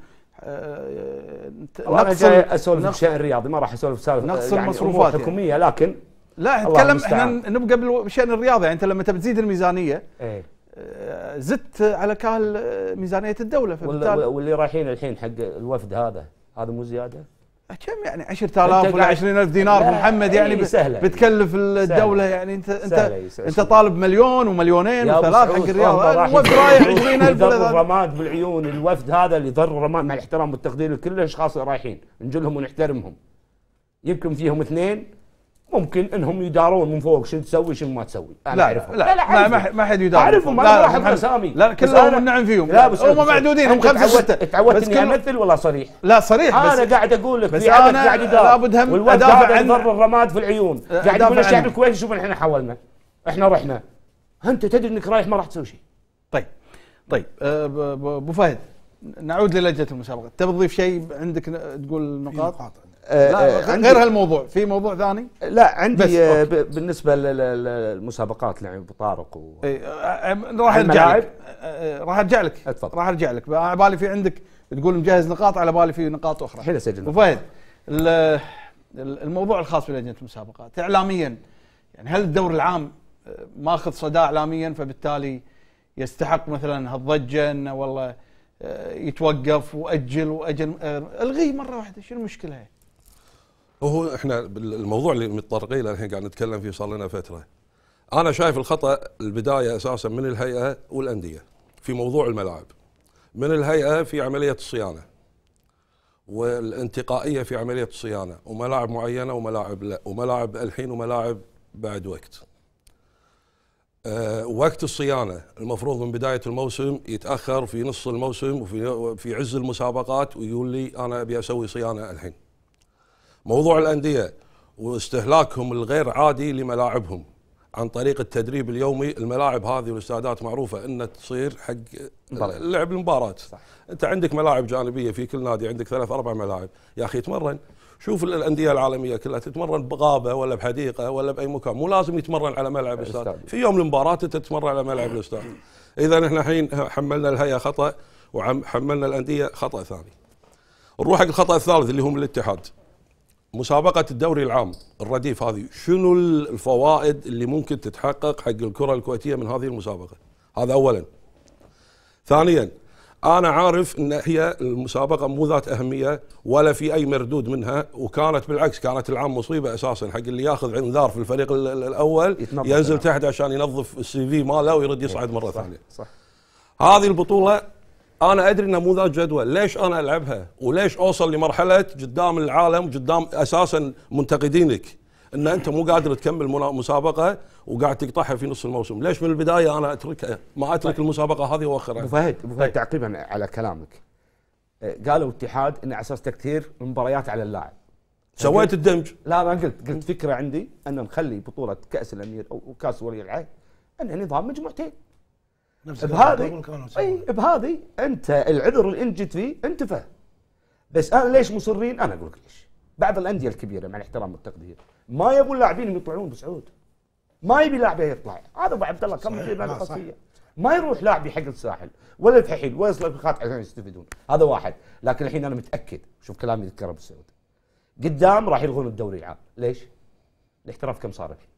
انا جاي اسولف بشان الرياضي، ما راح اسولف سالفه نقص يعني المصروفات حكوميه يعني. لكن لا نتكلم احنا نبقى بالشان الرياضي يعني. انت لما تبي تزيد الميزانيه ايه زدت على كاهل ميزانيه الدوله، فبالتالي واللي رايحين الحين حق الوفد هذا هذا مو زياده؟ كم يعني عشرة آلاف ولا عشرين ألف دينار ابو محمد يعني بتكلف الدوله يعني. انت انت انت طالب مليون ومليونين وثلاث حق الرياض، الوفد رايح عشرين ألف. ضر الرماد بالعيون الوفد هذا اللي ضر الرماد، مع الاحترام والتقدير لكل الاشخاص اللي رايحين نجلهم ونحترمهم. يمكن فيهم اثنين ممكن انهم يدارون من فوق شو تسوي شو ما تسوي. لا لا لا, لا, لا ما حد يدار. اعرفهم ما راح احط اسامي. لا كلهم نعم فيهم. هم معدودين، هم خمسه سته. تعودت اني امثل ولا صريح؟ لا صريح. بس انا قاعد اقول لك بس في عدد قاعد يدار، لابد هم ادافع عن ضر الرماد في العيون. قاعد يقول الشعب الكويتي شوف احنا حاولنا، احنا رحنا، انت تدري انك رايح ما راح تسوي شيء. طيب طيب ابو فهد، نعود للجنه المسابقات. تبي تضيف شيء عندك تقول نقاط؟ لا غير هالموضوع، في موضوع ثاني؟ لا عندي بالنسبه للمسابقات اللي ابو طارق و... راح ارجع لك راح ارجع لك اتفضل. راح ارجع لك. على بالي في عندك تقول مجهز نقاط، على بالي في نقاط اخرى. الحين اسجل. ابو فهد، الموضوع الخاص بلجنه المسابقات اعلاميا يعني، هل الدوري العام ماخذ صدى اعلاميا فبالتالي يستحق مثلا هالضجه انه والله يتوقف واجل واجل الغي مره واحده؟ شنو المشكله هي؟ وهو احنا الموضوع اللي متطرقين له الحين قاعد نتكلم فيه صار لنا فتره. انا شايف الخطا البدايه اساسا من الهيئه والانديه في موضوع الملاعب. من الهيئه في عمليه الصيانه والانتقائيه في عمليه الصيانه، وملاعب معينه وملاعب لا، وملاعب الحين وملاعب بعد وقت. أه وقت الصيانه المفروض من بدايه الموسم يتاخر في نص الموسم وفي في عز المسابقات ويقول لي انا ابي اسوي صيانه الحين. موضوع الانديه واستهلاكهم الغير عادي لملاعبهم عن طريق التدريب اليومي. الملاعب هذه والاستادات معروفه انها تصير حق لعب المباراه. انت عندك ملاعب جانبيه في كل نادي، عندك ثلاث اربع ملاعب. يا اخي تمرن، شوف الانديه العالميه كلها تتمرن بغابه ولا بحديقه ولا باي مكان، مو لازم يتمرن على ملعب الاستاد. في يوم المباراه انت تتمرن على ملعب الاستاد. اذا احنا الحين حملنا الهيئه خطا وحملنا الانديه خطا ثاني. نروح حق الخطا الثالث اللي هو من الاتحاد. مسابقة الدوري العام الرديف هذه شنو الفوائد اللي ممكن تتحقق حق الكرة الكويتية من هذه المسابقة؟ هذا أولا. ثانيا أنا عارف أن هي المسابقة مو ذات أهمية ولا في أي مردود منها، وكانت بالعكس كانت العام مصيبة أساسا حق اللي ياخذ انذار في الفريق الأول ينزل تحت عشان ينظف السي في ماله ويرد يصعد مرة ثانية. صح. هذه البطولة أنا أدري أنها مو ذات جدوى، ليش أنا ألعبها؟ وليش أوصل لمرحلة قدام العالم قدام أساسا منتقدينك أن أنت مو قادر تكمل مسابقة وقاعد تقطعها في نص الموسم؟ ليش من البداية أنا أتركها؟ ما أترك المسابقة هذه وأخرها. أبو فهد أبو فهد تعقيبا على كلامك، قالوا اتحاد إن على أساس تكثير المباريات على اللاعب. سويت الدمج؟ لا ما قلت قلت فكرة عندي أن نخلي بطولة كأس الأمير أو كأس ولي العهد أن نظام مجموعتين. بهذه اي بهذه انت العذر اللي انت جيت فيه انتفى. بس انا ليش مصرين؟ انا اقول لك ليش. بعض الانديه الكبيره مع الاحترام والتقدير ما يبون لاعبين يطلعون بسعود. ما يبي لاعب يطلع، هذا ابو عبد الله كم مدير نادي قصيه. ما يروح لاعب حق الساحل ولا الفحيل ولا يصل الخات عشان يستفيدون، هذا واحد. لكن الحين انا متاكد، شوف كلامي يذكره بالسعود. قدام راح يلغون الدوري العام، ليش؟ الاحتراف كم صار الحين؟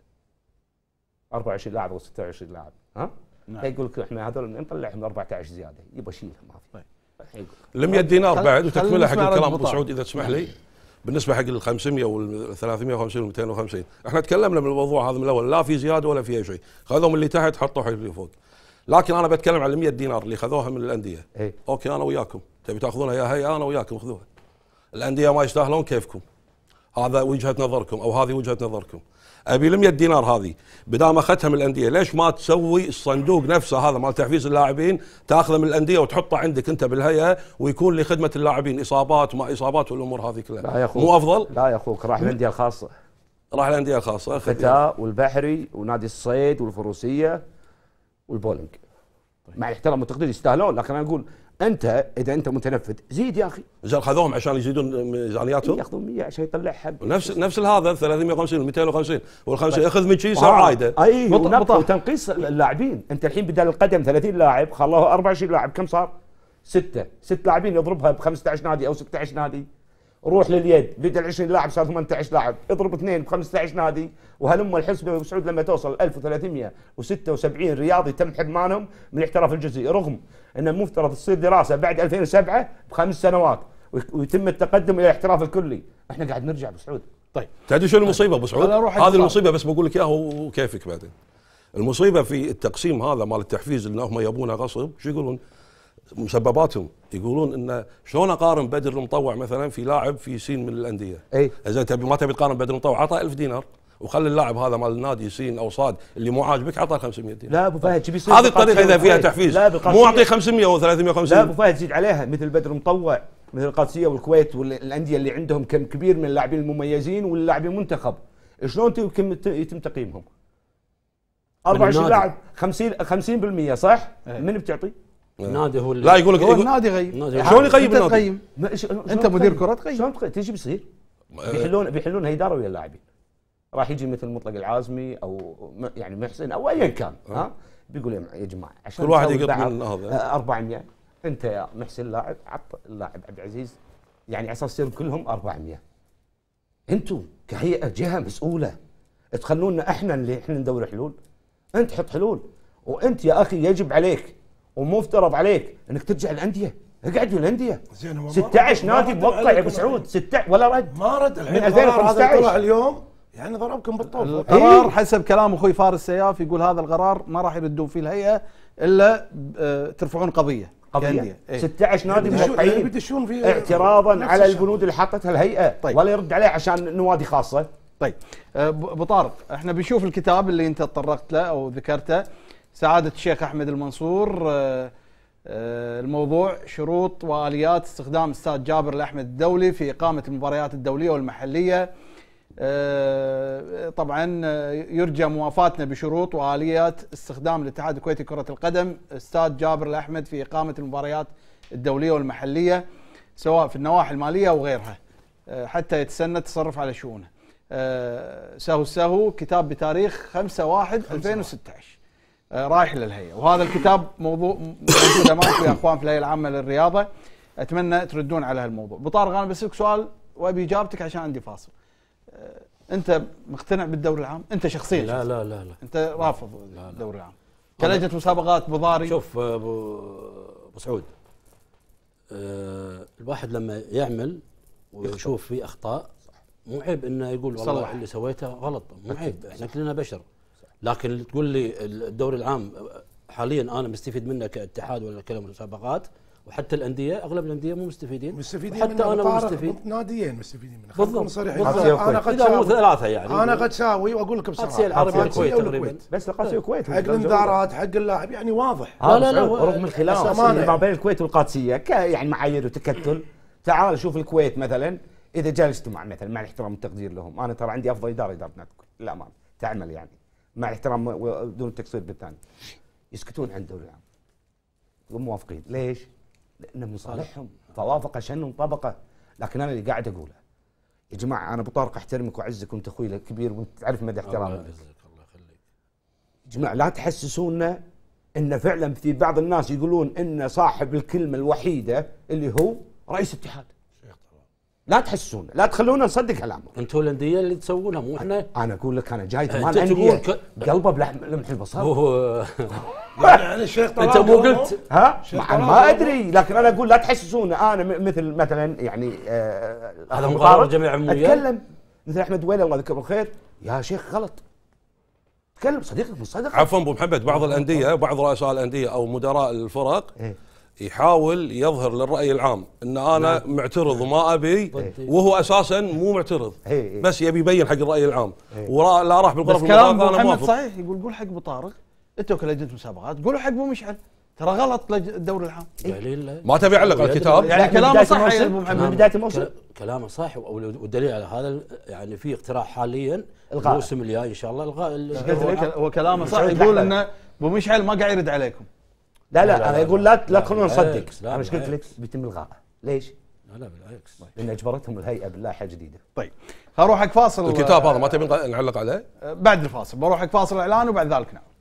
أربعة وعشرين لاعب او ستة وعشرين لاعب، ها؟ نعم. يقول لك احنا هذول نطلعهم أربعة عشر زياده، يبغى يشيلهم هذه. طيب. ال مئة دينار بعد وتكمله حق الكلام ابو سعود اذا تسمح لي. بالنسبه حق ال خمسمئة وال ثلاثمئة وخمسين وال مئتين وخمسين، احنا تكلمنا من الموضوع هذا من الاول، لا في زياده ولا في اي شيء، خذوهم اللي تحت حطوا حق اللي فوق. لكن انا بتكلم على ال مئة دينار اللي خذوها من الانديه. ايه؟ اوكي انا وياكم، تبي تاخذونها يا هي انا وياكم خذوها. الانديه ما يستاهلون كيفكم. هذا وجهه نظركم او هذه وجهه نظركم. ابي ال مئة دينار هذه بدال ما اخذتها من الانديه، ليش ما تسوي الصندوق نفسه هذا مال تحفيز اللاعبين، تاخذه من الانديه وتحطه عندك انت بالهيئه ويكون لخدمه اللاعبين، اصابات وما اصابات والامور هذه كلها. مو افضل؟ لا يا اخوك، راح الانديه الخاصه. راح الانديه الخاصه. فتاة والبحري ونادي الصيد والفروسيه والبولينج. مع الاحترام والتقدير يستاهلون، لكن انا اقول انت اذا انت متنفذ زيد يا اخي. زين خذوهم عشان يزيدون ميزانياتهم؟ ياخذون مئة عشان يطلع حق. نفس نفس هذا ثلاثمئة وخمسين ومئتين وخمسين والخمسين ياخذ من شيء سعر عايده. اي وتنقيص اللاعبين، انت الحين بدال القدم ثلاثين لاعب خلوه أربعة وعشرين لاعب، كم صار؟ ستة، ست لاعبين يضربها ب خمسة عشر نادي او ستة عشر نادي. روح لليد بدل عشرين لاعب صار ثمانية عشر لاعب، اضرب اثنين ب خمسة عشر نادي، وهلم الحسبه ابو سعود لما توصل ألف وثلاثمئة وستة وسبعين رياضي تم حرمانهم من الاحتراف الجزئي، رغم ان المفترض تصير دراسه بعد ألفين وسبعة بخمس سنوات ويتم التقدم الى الاحتراف الكلي، احنا قاعد نرجع ابو سعود. طيب تدري شنو المصيبه ابو سعود؟ هذه المصيبه بس بقول لك اياها وكيفك بعدين. المصيبه في التقسيم هذا مال التحفيز اللي هم يبونه غصب، شو يقولون؟ مسبباتهم يقولون انه شلون اقارن بدر المطوع مثلا في لاعب في سين من الانديه؟ اي اذا تبي ما تبي تقارن بدر المطوع عطى ألف دينار وخلي اللاعب هذا مال النادي سين او صاد اللي مو عاجبك عطى خمسمئة دينار. لا ابو فهد شو بيصير؟ هذه الطريقه اذا فيها تحفيز، مو اعطي خمسمئة و ثلاثمئة وخمسين. لا ابو فهد زيد عليها مثل بدر المطوع، مثل القادسيه والكويت والانديه اللي عندهم كم كبير من اللاعبين المميزين واللاعبين المنتخب، شلون يتم تقييمهم؟ أربعة وعشرين لاعب خمسين خمسين بالمئة صح؟ ايه. من بتعطي؟ النادي هو اللي لا يقول لك هو النادي يغيم. شلون يقيم انت النادي؟ تقيم، انت مدير كره تقيم. شلون تقيم؟ تيجي بيصير بيحلون بيحلونها اداره ويا اللاعبين. راح يجي مثل مطلق العازمي او يعني محسن او ايا كان، ها بيقول يا جماعه عشان كل واحد يقط من هذا أربعمئة، انت يا محسن لاعب عط اللاعب عبد العزيز يعني على اساس يصير كلهم أربعمئة. انتم كهيئه جهه مسؤوله تخلونا احنا اللي احنا ندور حلول، انت حط حلول. وانت يا اخي يجب عليك ومفترض عليك انك ترجع الانديه، اقعد في الانديه. ستة عشر نادي موقع يا ابو سعود، ستة ولا رد ما رد من ألفين وخمسة عشر اليوم يعني ضربكم بالطوف. القرار حسب كلام اخوي فارس سياف يقول هذا القرار ما راح يردون فيه الهيئه الا ترفعون قضيه. قضيه ستة عشر نادي موقعين اعتراضا على البنود اللي حطتها الهيئه. طيب. ولا يرد عليه عشان نوادي خاصه. طيب ابو طارق، احنا بنشوف الكتاب اللي انت تطرقت له او ذكرته، سعاده الشيخ احمد المنصور، الموضوع شروط واليات استخدام استاد جابر الاحمد الدولي في اقامه المباريات الدوليه والمحليه. طبعا يرجى موافاتنا بشروط واليات استخدام الاتحاد الكويتي لكره القدم استاد جابر الاحمد في اقامه المباريات الدوليه والمحليه سواء في النواحي الماليه او غيرها حتى يتسنى التصرف على شؤونه. سهو السهو كتاب بتاريخ خمسة واحد ألفين وستة عشر رايح للهيئه، وهذا الكتاب موضوع موجود امامكم يا اخوان في الهيئه العامه للرياضه، اتمنى تردون على هالموضوع. ابو طارق انا بسالك سؤال وابي اجابتك عشان عندي فاصل. انت مقتنع بالدوري العام؟ انت شخصيا لا شخصياً. لا لا لا انت رافض لا لا. الدوري العام كلجنه مسابقات بضاري؟ شوف ابو ابو سعود، أه الواحد لما يعمل ويشوف فيه اخطاء مو عيب انه يقول والله صلح. اللي سويته غلط، مو عيب، احنا كلنا بشر. لكن تقول لي الدوري العام حاليا انا مستفيد منه كاتحاد ولا كمسابقات، وحتى الانديه اغلب الانديه مو مستفيدين، مستفيدين حتى منه انا مو طارق، مستفيد. ناديين مستفيدين منه. بالضبط. خلينا صريحين. بالضبط. انا أنا قد اذا مو ساوي ثلاثه يعني انا قد ساوي واقول لك بصراحه قادسيه العربيه قادسية الكويت والكويت. تقريبا. بس القادسيه والكويت حق الانذارات حق اللاعب يعني واضح. لا لا لا رغم الخلاف أساساً اللي ما بين الكويت والقادسيه ك- يعني معايير وتكتل. تعال شوف الكويت مثلا، اذا جاء الاجتماع مثلا مع الاحترام والتقدير لهم، انا ترى عندي افضل اداره اداره نادي الكويت للامانه تعمل يعني مع الاحترام ودون التقصير بالثاني، يسكتون عن الدوري العام وموافقين. ليش؟ لانه من صالحهم فوافق عشان انطبقه. لكن انا اللي قاعد اقوله يا جماعه، انا ابو طارق احترمك واعزك وانت اخوي الكبير وانت تعرف مدى الله احترامي. يعزك الله يخليك. يا جماعه لا تحسسونا ان فعلا في بعض الناس يقولون ان صاحب الكلمه الوحيده اللي هو رئيس اتحاد. لا تحسسونا، لا تخلونا نصدق كلامه. انتم الانديه اللي تسوونها مو احنا. انا اقول لك انا جاي أنت ثمان تقول انديه ك- قلبه بلحم لمح البصر. هو يعني الشيخ طلال انت مو قلت ها شيخ مع- طلال ما برضو. ادري، لكن انا اقول لا تحسسونا انا م- مثل مثلا يعني آه هذا أبو مقرر طارق جميع عموميات. اتكلم مثل احمد ويلي الله يذكره بالخير، يا شيخ غلط تكلم صديقك من صدق. عفوا ابو محمد، بعض الانديه بعض رؤساء الانديه او مدراء الفرق إيه. يحاول يظهر للراي العام ان انا نعم. معترض وما ابي، ضدي. وهو اساسا مو معترض، إيه إيه. بس يبي يبين حق الراي العام، إيه. ولا لا راح بس بالغرف كلام المضافه ابو انا محمد موافق. صحيح. يقول قول حق ابو طارق انتوا كلجنه مسابقات قولوا حق ابو مشعل ترى غلط لج- الدوري العام. دليل ما تبي اعلق على الكتاب؟ يعني لا، من كلامه بداية صح يا الموسم. ابو محمد. من بداية الموسم. كلامه صح، والدليل على هذا يعني في اقتراح حاليا إلغاء. الموسم الجاي ان شاء الله الغاء ال- هو- هو كلامه صح. مسعود يقول لحظة. انه ابو مشعل ما قاعد يرد عليكم. لا لا، لا لا، انا لا، اقول لا، لا لا لا، تخلونا بالعكس، نصدق. لا، انا ايش قلت لك؟ بالعكس. بيتم الغائه. ليش؟ لا لا بالعكس. لان اجبرتهم الهيئه باللائحه جديده. طيب هروح حق فاصل. الكتاب هذا ما تبي نعلق عليه؟ بعد الفاصل بروح حق فاصل اعلان وبعد ذلك نعود.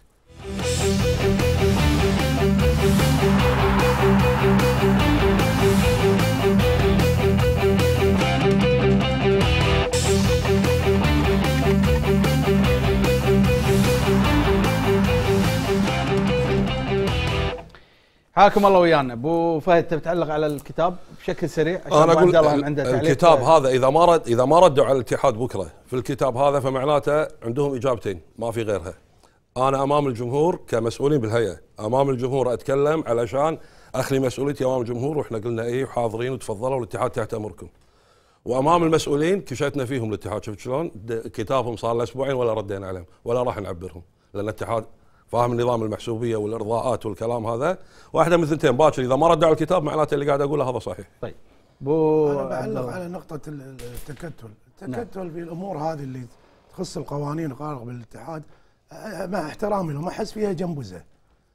حياكم الله ويانا. ابو فهد تبي تعلق على الكتاب بشكل سريع عشان انا أبو اقول عبد الله عنده تعليق. الكتاب هذا اذا ما رد اذا ما ردوا على الاتحاد بكره في الكتاب هذا فمعناته عندهم اجابتين ما في غيرها. انا امام الجمهور كمسؤولين بالهيئه، امام الجمهور اتكلم علشان اخلي مسؤوليتي امام الجمهور، واحنا قلنا ايه وحاضرين وتفضلوا والاتحاد تحت امركم. وامام المسؤولين كشتنا فيهم الاتحاد، شفت شلون؟ د- كتابهم صار له اسبوعين ولا ردينا عليهم ولا راح نعبرهم، لان الاتحاد فاهم نظام المحسوبيه والارضاءات والكلام هذا. واحده من ثنتين باكر اذا ما ردوا على الكتاب معناته اللي قاعد اقوله هذا صحيح. طيب ابو انا عبد بعلق الله. على نقطه ال- التكتل، التكتل في الامور هذه اللي تخص القوانين وقارق بالاتحاد، أه، مع احترامي له ما احس فيها جنبزه.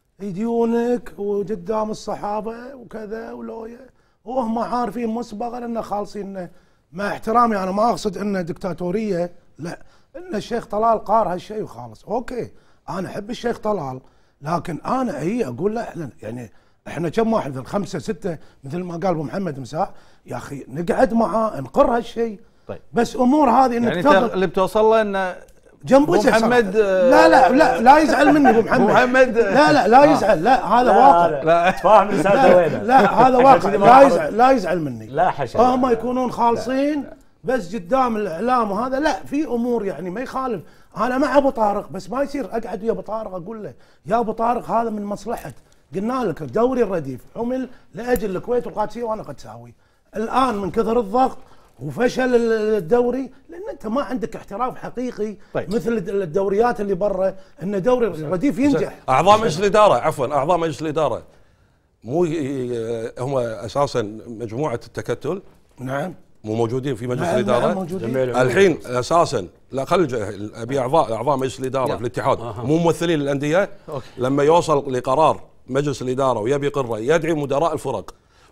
يديونك وقدام الصحابه وكذا ولويا وهم عارفين مسبقا انه خالصين. مع احترامي انا ما اقصد انه دكتاتوريه، لا، ان الشيخ طلال قار هالشيء وخالص. اوكي انا احب الشيخ طلال، لكن انا اي اقول له احنا يعني احنا كم واحد مثل خمسه سته مثل ما قال ابو محمد مساء، يا اخي نقعد معاه نقر هالشيء. طيب. بس امور هذه انك يعني انت تاخذ اللي بتوصل له انه جنب أبو وجهه محمد، صراحة. آه، لا لا لا لا يزعل مني ابو محمد. أبو محمد، لا لا لا يزعل، لا هذا واقع. لا. تفاهم الرساله لا, وينه؟ لا هذا واقع، كذي ما لا أعرف. يزعل لا يزعل مني. لا حشا. هم يكونون خالصين بس قدام الاعلام وهذا، لا في امور يعني ما يخالف. انا مع ابو طارق، بس ما يصير اقعد ويا ابو طارق اقول له يا ابو طارق هذا من مصلحه، قلنا لك الدوري الرديف عمل لاجل الكويت والقادسيه وانا قد ساوي. الان من كثر الضغط وفشل الدوري لان انت ما عندك احتراف حقيقي. طيب. مثل الدوريات اللي برا، ان دوري الرديف ينجح. اعضاء مجلس الاداره عفوا اعضاء مجلس الاداره مو ي- ي- هم اساسا مجموعه التكتل نعم مو موجودين في مجلس نعم الاداره. نعم موجودين. جميع العموم. الحين اساسا لا خل ج- ابي اعضاء اعضاء مجلس الاداره يلا. في الاتحاد أها. مو ممثلين للانديه. أوكي. لما يوصل لقرار مجلس الاداره ويبي قره يدعي مدراء الفرق،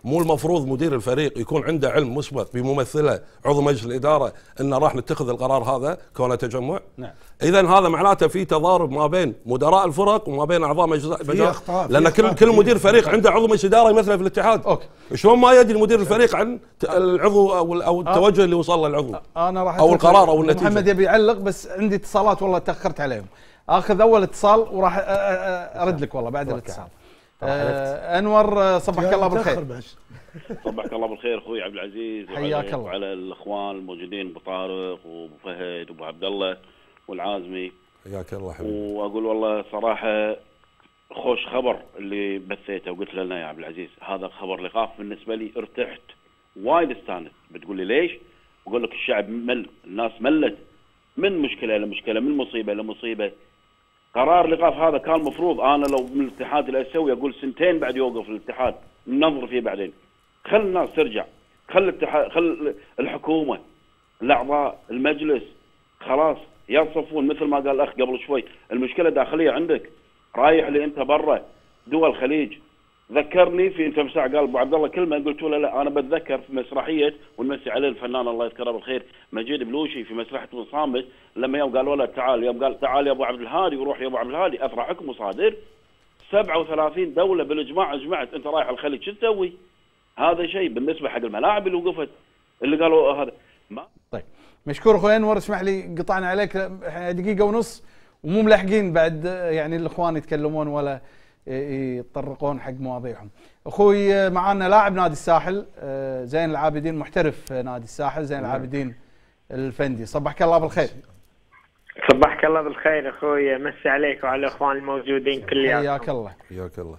مو المفروض مدير الفريق يكون عنده علم مسبق بممثله عضو مجلس الاداره ان راح نتخذ القرار هذا كونه تجمع؟ نعم. اذا هذا معناته في تضارب ما بين مدراء الفرق وما بين اعضاء مجلس أخطاء، لان كل كل مدير فريق عنده عضو مجلس اداره يمثله في الاتحاد. أوكي. شلون ما يدري مدير الفريق عن العضو او او التوجه اللي وصل له العضو انا راح او القرار او النتيجه؟ محمد يبي يعلق بس عندي اتصالات والله تاخرت عليهم. اخذ اول اتصال وراح ارد لك والله بعد الاتصال. آه انور صبحك الله بالخير. صبحك الله بالخير اخوي عبد العزيز، حياك الله. وعلى الاخوان الموجودين ابو طارق وابو فهد وابو عبد الله والعازمي. حياك الله حبيبي. واقول والله صراحه خوش خبر اللي بثيته وقلت لنا يا عبد العزيز، هذا خبر لقاف بالنسبه لي، ارتحت وايد استانس. بتقول لي ليش؟ بقول لك الشعب مل، الناس ملت من مشكله لمشكله، من مصيبه لمصيبه. قرار لقاف هذا كان مفروض انا لو من الاتحاد الاسيوي اقول سنتين بعد يوقف الاتحاد ننظر فيه بعدين. خل الناس ترجع، خل الاتحاد، خل الحكومه، الاعضاء، المجلس، خلاص يصفون مثل ما قال الاخ قبل شوي، المشكله داخليه عندك، رايح لي انت برا دول الخليج. ذكرني في انت مساع قال ابو عبد الله كلمه قلت له لا انا بتذكر في مسرحيه ونمسي عليه الفنان الله يذكره بالخير مجيد بلوشي في مسرحيه بن صامت، لما يوم قالوا له تعال، يوم قال تعال يا ابو عبد الهادي وروح يا ابو عبد الهادي اثرى حكم وصادر سبعة وثلاثين دوله بالاجماع اجمعت، انت رايح الخليج شو تسوي؟ هذا شيء بالنسبه حق الملاعب اللي وقفت اللي قالوا هذا ما. طيب مشكور اخوي انور، اسمح لي قطعنا عليك دقيقه ونص ومو ملحقين بعد يعني الاخوان يتكلمون ولا يتطرقون حق مواضيعهم. اخوي معانا لاعب نادي الساحل زين العابدين، محترف نادي الساحل زين العابدين الفندي، صبحك الله بالخير. صبحك الله بالخير اخوي، مسي عليك وعلى الاخوان الموجودين كلياتهم. حياك الله. حياك الله.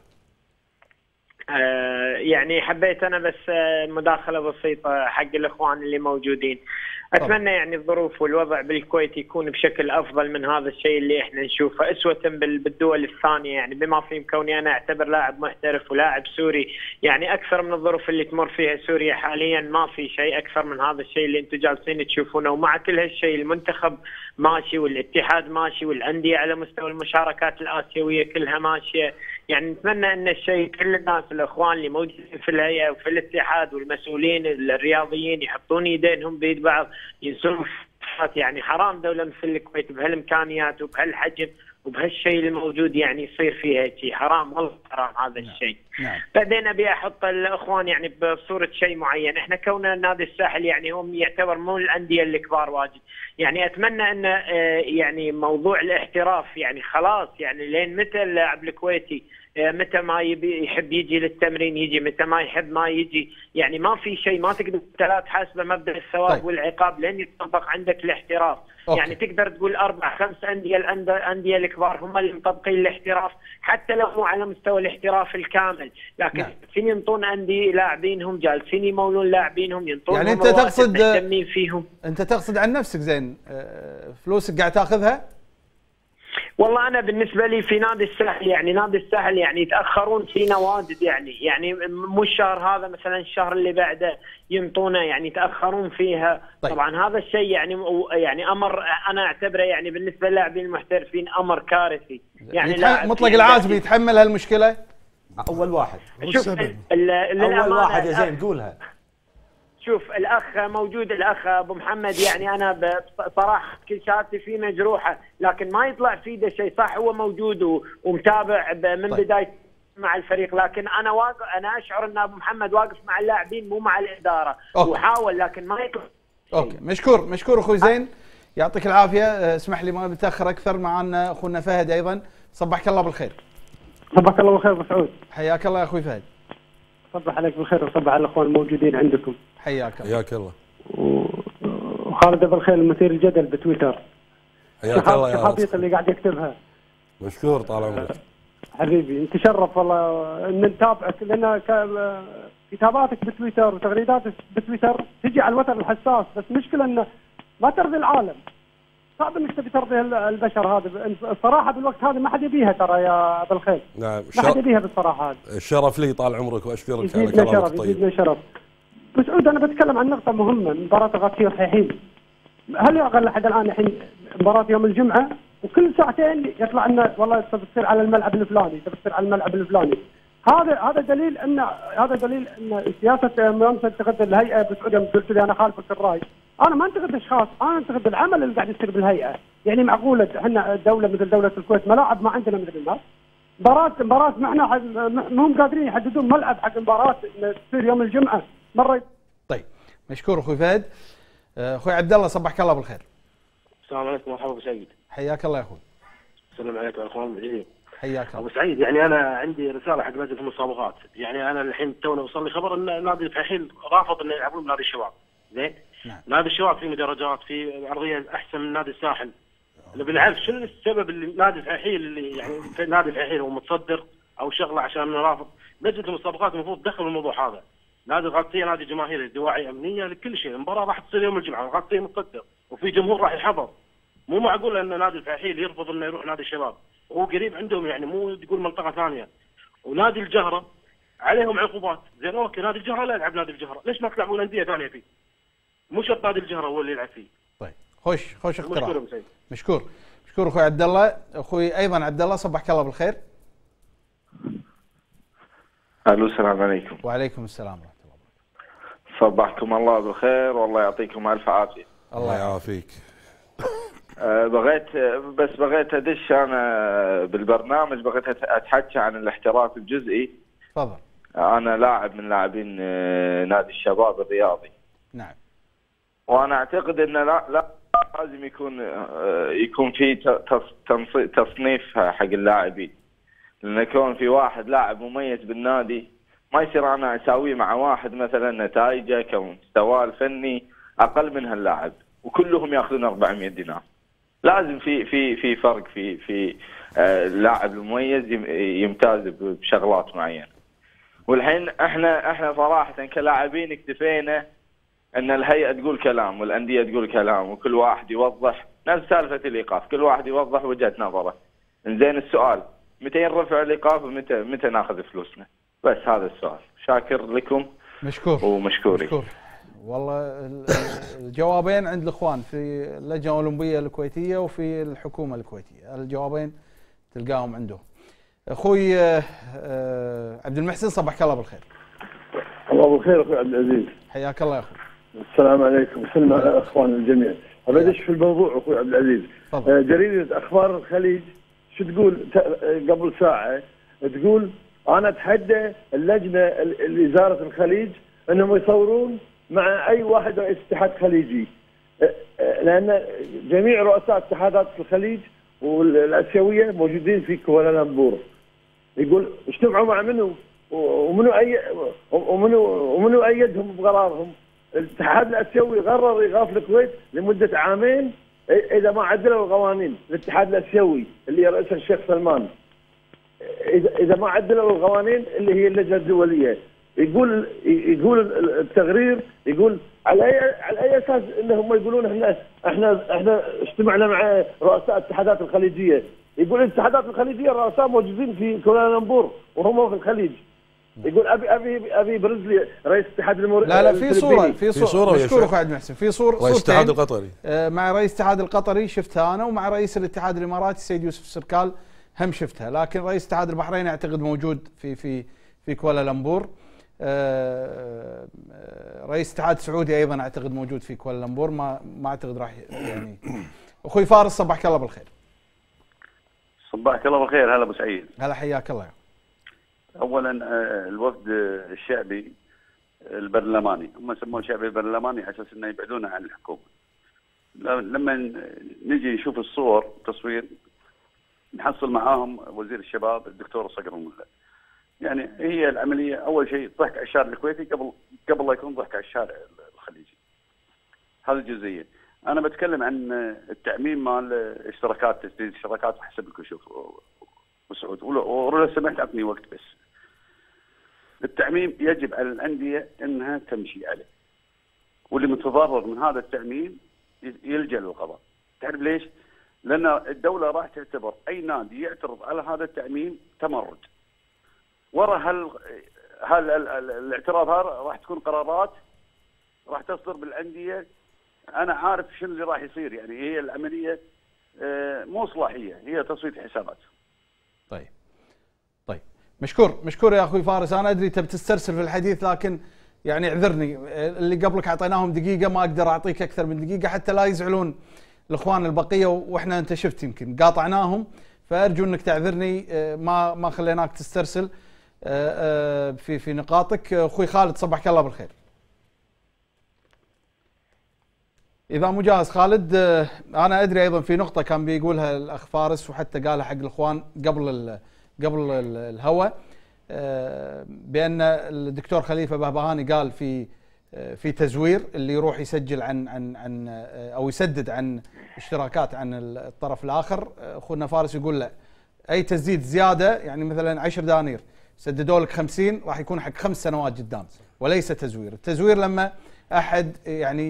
آه يعني حبيت انا بس مداخله بسيطه حق الاخوان اللي موجودين. اتمنى يعني الظروف والوضع بالكويت يكون بشكل افضل من هذا الشيء اللي احنا نشوفه اسوه بالدول الثانيه، يعني بما فيهم كوني انا اعتبر لاعب محترف ولاعب سوري، يعني اكثر من الظروف اللي تمر فيها سوريا حاليا ما في شيء اكثر من هذا الشيء اللي انتم جالسين تشوفونه. ومع كل هالشيء المنتخب ماشي والاتحاد ماشي والانديه على مستوى المشاركات الاسيويه كلها ماشيه، يعني نتمنى ان الشيء كل الناس الاخوان اللي موجودين في الهيئه وفي الاتحاد والمسؤولين الرياضيين يحطون يدينهم بيد بعض ينسون. يعني حرام دوله مثل الكويت بهالامكانيات وبهالحجم وبهالشيء الموجود يعني يصير فيها هيك، حرام والله حرام هذا الشيء. نعم. بعدين ابي احط الاخوان يعني بصوره شيء معين، احنا كوننا نادي الساحل يعني هم يعتبر مو الانديه الكبار واجد، يعني اتمنى ان يعني موضوع الاحتراف يعني خلاص، يعني لين متى اللاعب الكويتي متى ما يبي يحب يجي للتمرين يجي، متى ما يحب ما يجي، يعني ما في شيء ما تقدر لا تحاسبه مبدا الثواب طيب. والعقاب لين يطبق عندك الاحتراف. أوكي. يعني تقدر تقول اربع خمس انديه الانديه الكبار هم اللي مطبقين الاحتراف، حتى لو مو على مستوى الاحتراف الكامل، لكن نعم. جالسين ينطون انديه لاعبينهم، جالسين يمولون لاعبينهم، ينطون يعني انت تقصد مهتمين فيهم. انت تقصد عن نفسك زين فلوسك قاعد تاخذها؟ والله انا بالنسبه لي في نادي الساحل يعني نادي الساحل يعني يتاخرون فينا واجد، يعني يعني مو الشهر هذا مثلا الشهر اللي بعده ينطونا، يعني يتاخرون فيها. طيب. طبعا هذا الشيء يعني يعني امر انا اعتبره يعني بالنسبه للاعبين المحترفين امر كارثي. يعني يتح... مطلق العازمي يتحمل هالمشكله؟ اول واحد شوف اول واحد يا زين قولها. شوف الاخ موجود الاخ ابو محمد، يعني انا بصراحه كل شهادتي فيه مجروحه، لكن ما يطلع في ده شيء. صح هو موجود ومتابع من طيب. بدايه مع الفريق، لكن انا واقف انا اشعر ان ابو محمد واقف مع اللاعبين مو مع الاداره. أوكي. وحاول لكن ما يطلع. اوكي مشكور مشكور اخوي زين، يعطيك العافيه. اسمح لي ما بتاخر اكثر، معنا اخونا فهد ايضا، صبحك الله بالخير. صبحك الله بالخير ابو سعود. حياك الله يا اخوي فهد. صبح عليك بالخير وصبح على الاخوان الموجودين عندكم. حياك الله. حياك الله. وخالد ابو الخير مثير الجدل بتويتر. حياك الله يا الخطيط اللي قاعد يكتبها. مشكور طال عمرك. حبيبي نتشرف والله ان نتابعك، لان كتاباتك بتويتر وتغريداتك بتويتر تجي على الوتر الحساس، بس مشكله انه ما ترضي العالم. صعب انك تبي ترضي البشر هذا الصراحه بالوقت هذا، ما حد يبيها ترى يا ابو الخير. نعم ما حد يبيها بالصراحه هذه. الشرف لي طال عمرك واشكرك على كلامك الطيب. يزيدنا شرف. ابو سعود انا بتكلم عن نقطه مهمه، مباراه الغسيل الحين. هل يعقل لحد الان الحين مباراه يوم الجمعه وكل ساعتين يطلع لنا والله تبي تصير على الملعب الفلاني، تبي تصير على الملعب الفلاني. هذا هذا دليل ان هذا دليل ان سياسه من تنتقد الهيئه بسعوديه. قلت لي انا خالفك الراي، انا ما انتقد اشخاص، انا انتقد العمل اللي قاعد يصير بالهيئه. يعني معقوله احنا دوله مثل دوله الكويت ملاعب ما عندنا مثل الناس، مباراه مباراه ما احنا ما هم قادرين يحددون ملعب حق المباراه تصير يوم الجمعه مره. طيب مشكور اخوي فهد. اخوي عبد الله صبحك الله بالخير. السلام عليكم مرحبا ابو سعيد. حياك الله يا اخوي. السلام عليكم يا اخوان المعجبين. حياك الله ابو سعيد. يعني انا عندي رساله حق لجنه المسابقات. يعني انا الحين تونا وصل لي خبر ان نادي الفحيل رافض انه يلعبون بنادي الشباب. زين؟ نعم. نادي الشباب في مدرجات، في ارضيه احسن من نادي الساحل. نبي نعرف شنو السبب اللي نادي الفحيل اللي يعني في نادي الفحيل هو متصدر او شغله عشان نرافض. لجنه المسابقات المفروض تدخل الموضوع هذا. نادي الغطيه نادي جماهيري، دواعي امنيه لكل شيء، المباراه راح تصير يوم الجمعه، الغطيه متصدر وفي جمهور راح يحضر. مو معقول ان نادي الفحيل يرفض انه يروح نادي الشباب، وهو قريب عندهم يعني مو تقول منطقه ثانيه. ونادي الجهره عليهم عقوبات، زين اوكي نادي الجهره لا يلعب نادي الجهره، ليش ما تلعبون انديه ثانيه فيه؟ مو شرط نادي الجهره هو اللي يلعب فيه. طيب خوش خوش اقتراح. مشكور مشكور مشكور اخوي عبد الله. اخوي ايضا عبد الله صبحك الله بالخير. الو السلام عليكم. وعليكم السلام ورحمه الله وبركاته. صبحكم الله بالخير والله يعطيكم الف عافيه. الله يعافيك. أه بغيت بس بغيت ادش انا بالبرنامج، بغيت اتحكى عن الاحتراف الجزئي. تفضل. انا لاعب من لاعبين نادي الشباب الرياضي. نعم. وانا اعتقد انه لا لا لازم يكون يكون في تصنيف حق اللاعبين، لان يكون في واحد لاعب مميز بالنادي ما يصير انا اساويه مع واحد مثلا نتائجه كمستواه الفني اقل من هاللاعب وكلهم ياخذون أربعمئة دينار. لازم في في في فرق في في اللاعب المميز يمتاز بشغلات معينه. والحين احنا احنا صراحه كلاعبين اكتفينا ان الهيئه تقول كلام والانديه تقول كلام وكل واحد يوضح نفس سالفه الايقاف، كل واحد يوضح وجهه نظره. زين السؤال متى ينرفع الايقاف ومتى متى ناخذ فلوسنا؟ بس هذا السؤال. شاكر لكم. مشكور. ومشكوري. مشكور. والله الجوابين عند الاخوان في اللجنه الاولمبيه الكويتيه وفي الحكومه الكويتيه، الجوابين تلقاهم عندهم. اخوي عبد المحسن صبحك الله بالخير. الله بالخير اخوي عبد العزيز. حياك الله يا اخوي. السلام عليكم، السلام على الاخوان الجميع. ابدش في الموضوع اخوي عبد العزيز. طبعا. جريده اخبار الخليج شو تقول قبل ساعه؟ تقول انا اتحدى اللجنه وزاره الخليج انهم يصورون مع اي واحد رئيس اتحاد خليجي، لان جميع رؤساء اتحادات الخليج والاسيويه موجودين في كوالالمبور. يقول اجتمعوا مع منو ومنو اي ومنو ومنو ايدهم بقرارهم. الاتحاد الاسيوي قرر ايقاف الكويت لمده عامين اذا ما عدلوا القوانين. الاتحاد الاسيوي اللي يرأسه الشيخ سلمان اذا اذا ما عدلوا القوانين اللي هي اللجنه الدوليه. يقول يقول التقرير يقول على اي على اي اساس انهم يقولون احنا احنا احنا اجتمعنا مع رؤساء الاتحادات الخليجيه. يقول الاتحادات الخليجيه الرؤساء موجودين في كوالالمبور وهم في الخليج. يقول ابي ابي ابي برز لي رئيس اتحاد المور لا لا في صوره في صوره, صورة مشكور اخو عبد المحسن في صور رئيس الاتحاد القطري مع رئيس الاتحاد القطري شفتها انا، ومع رئيس الاتحاد الاماراتي السيد يوسف السركال هم شفتها، لكن رئيس الاتحاد البحريني اعتقد موجود في في في كوالالمبور. رئيس الاتحاد السعودي ايضا اعتقد موجود في كوالالمبور، ما ما اعتقد راح يعني. اخوي فارس صبحك الله بالخير. صبحك الله بالخير. هلا ابو سعيد. هلا حياك الله. اولا الوفد الشعبي البرلماني، هم سموه الشعبي البرلماني على اساس انه يبعدونه عن الحكومه. لما نجي نشوف الصور تصوير نحصل معاهم وزير الشباب الدكتور صقر الملا. يعني هي العمليه اول شيء ضحك على الشارع الكويتي قبل قبل لا يكون ضحك على الشارع الخليجي. هذه جزئيه. انا بتكلم عن التعميم مال اشتراكات تسديد الاشتراكات وحسب الكشوف وسعود، ولو سمحت اعطني وقت بس. التعميم يجب على الانديه انها تمشي عليه. واللي متضرر من هذا التعميم يلجا للقضاء. تعرف ليش؟ لان الدوله راح تعتبر اي نادي يعترض على هذا التعميم تمرد. ورا هال هال الاعتراض هذا راح تكون قرارات راح تصدر بالانديه. انا عارف شنو اللي راح يصير، يعني هي العمليه مو صلاحيه، هي تصفيه حسابات. طيب طيب مشكور مشكور يا اخوي فارس. انا ادري تبي تسترسل في الحديث لكن يعني اعذرني، اللي قبلك اعطيناهم دقيقه ما اقدر اعطيك اكثر من دقيقه حتى لا يزعلون الاخوان البقيه، واحنا انت شفت يمكن قاطعناهم، فارجو انك تعذرني ما ما خليناك تسترسل في في نقاطك. اخوي خالد صبحك الله بالخير. اذا مو جاهز خالد، انا ادري ايضا في نقطه كان بيقولها الاخ فارس وحتى قالها حق الاخوان قبل ال قبل الهوى، بان الدكتور خليفه بهبهاني قال في في تزوير اللي يروح يسجل عن عن عن او يسدد عن اشتراكات عن الطرف الاخر. اخونا فارس يقول لا، اي تسديد زياده يعني مثلا عشر دنانير سددوا لك خمسين راح يكون حق خمس سنوات قدام وليس تزوير. التزوير لما احد يعني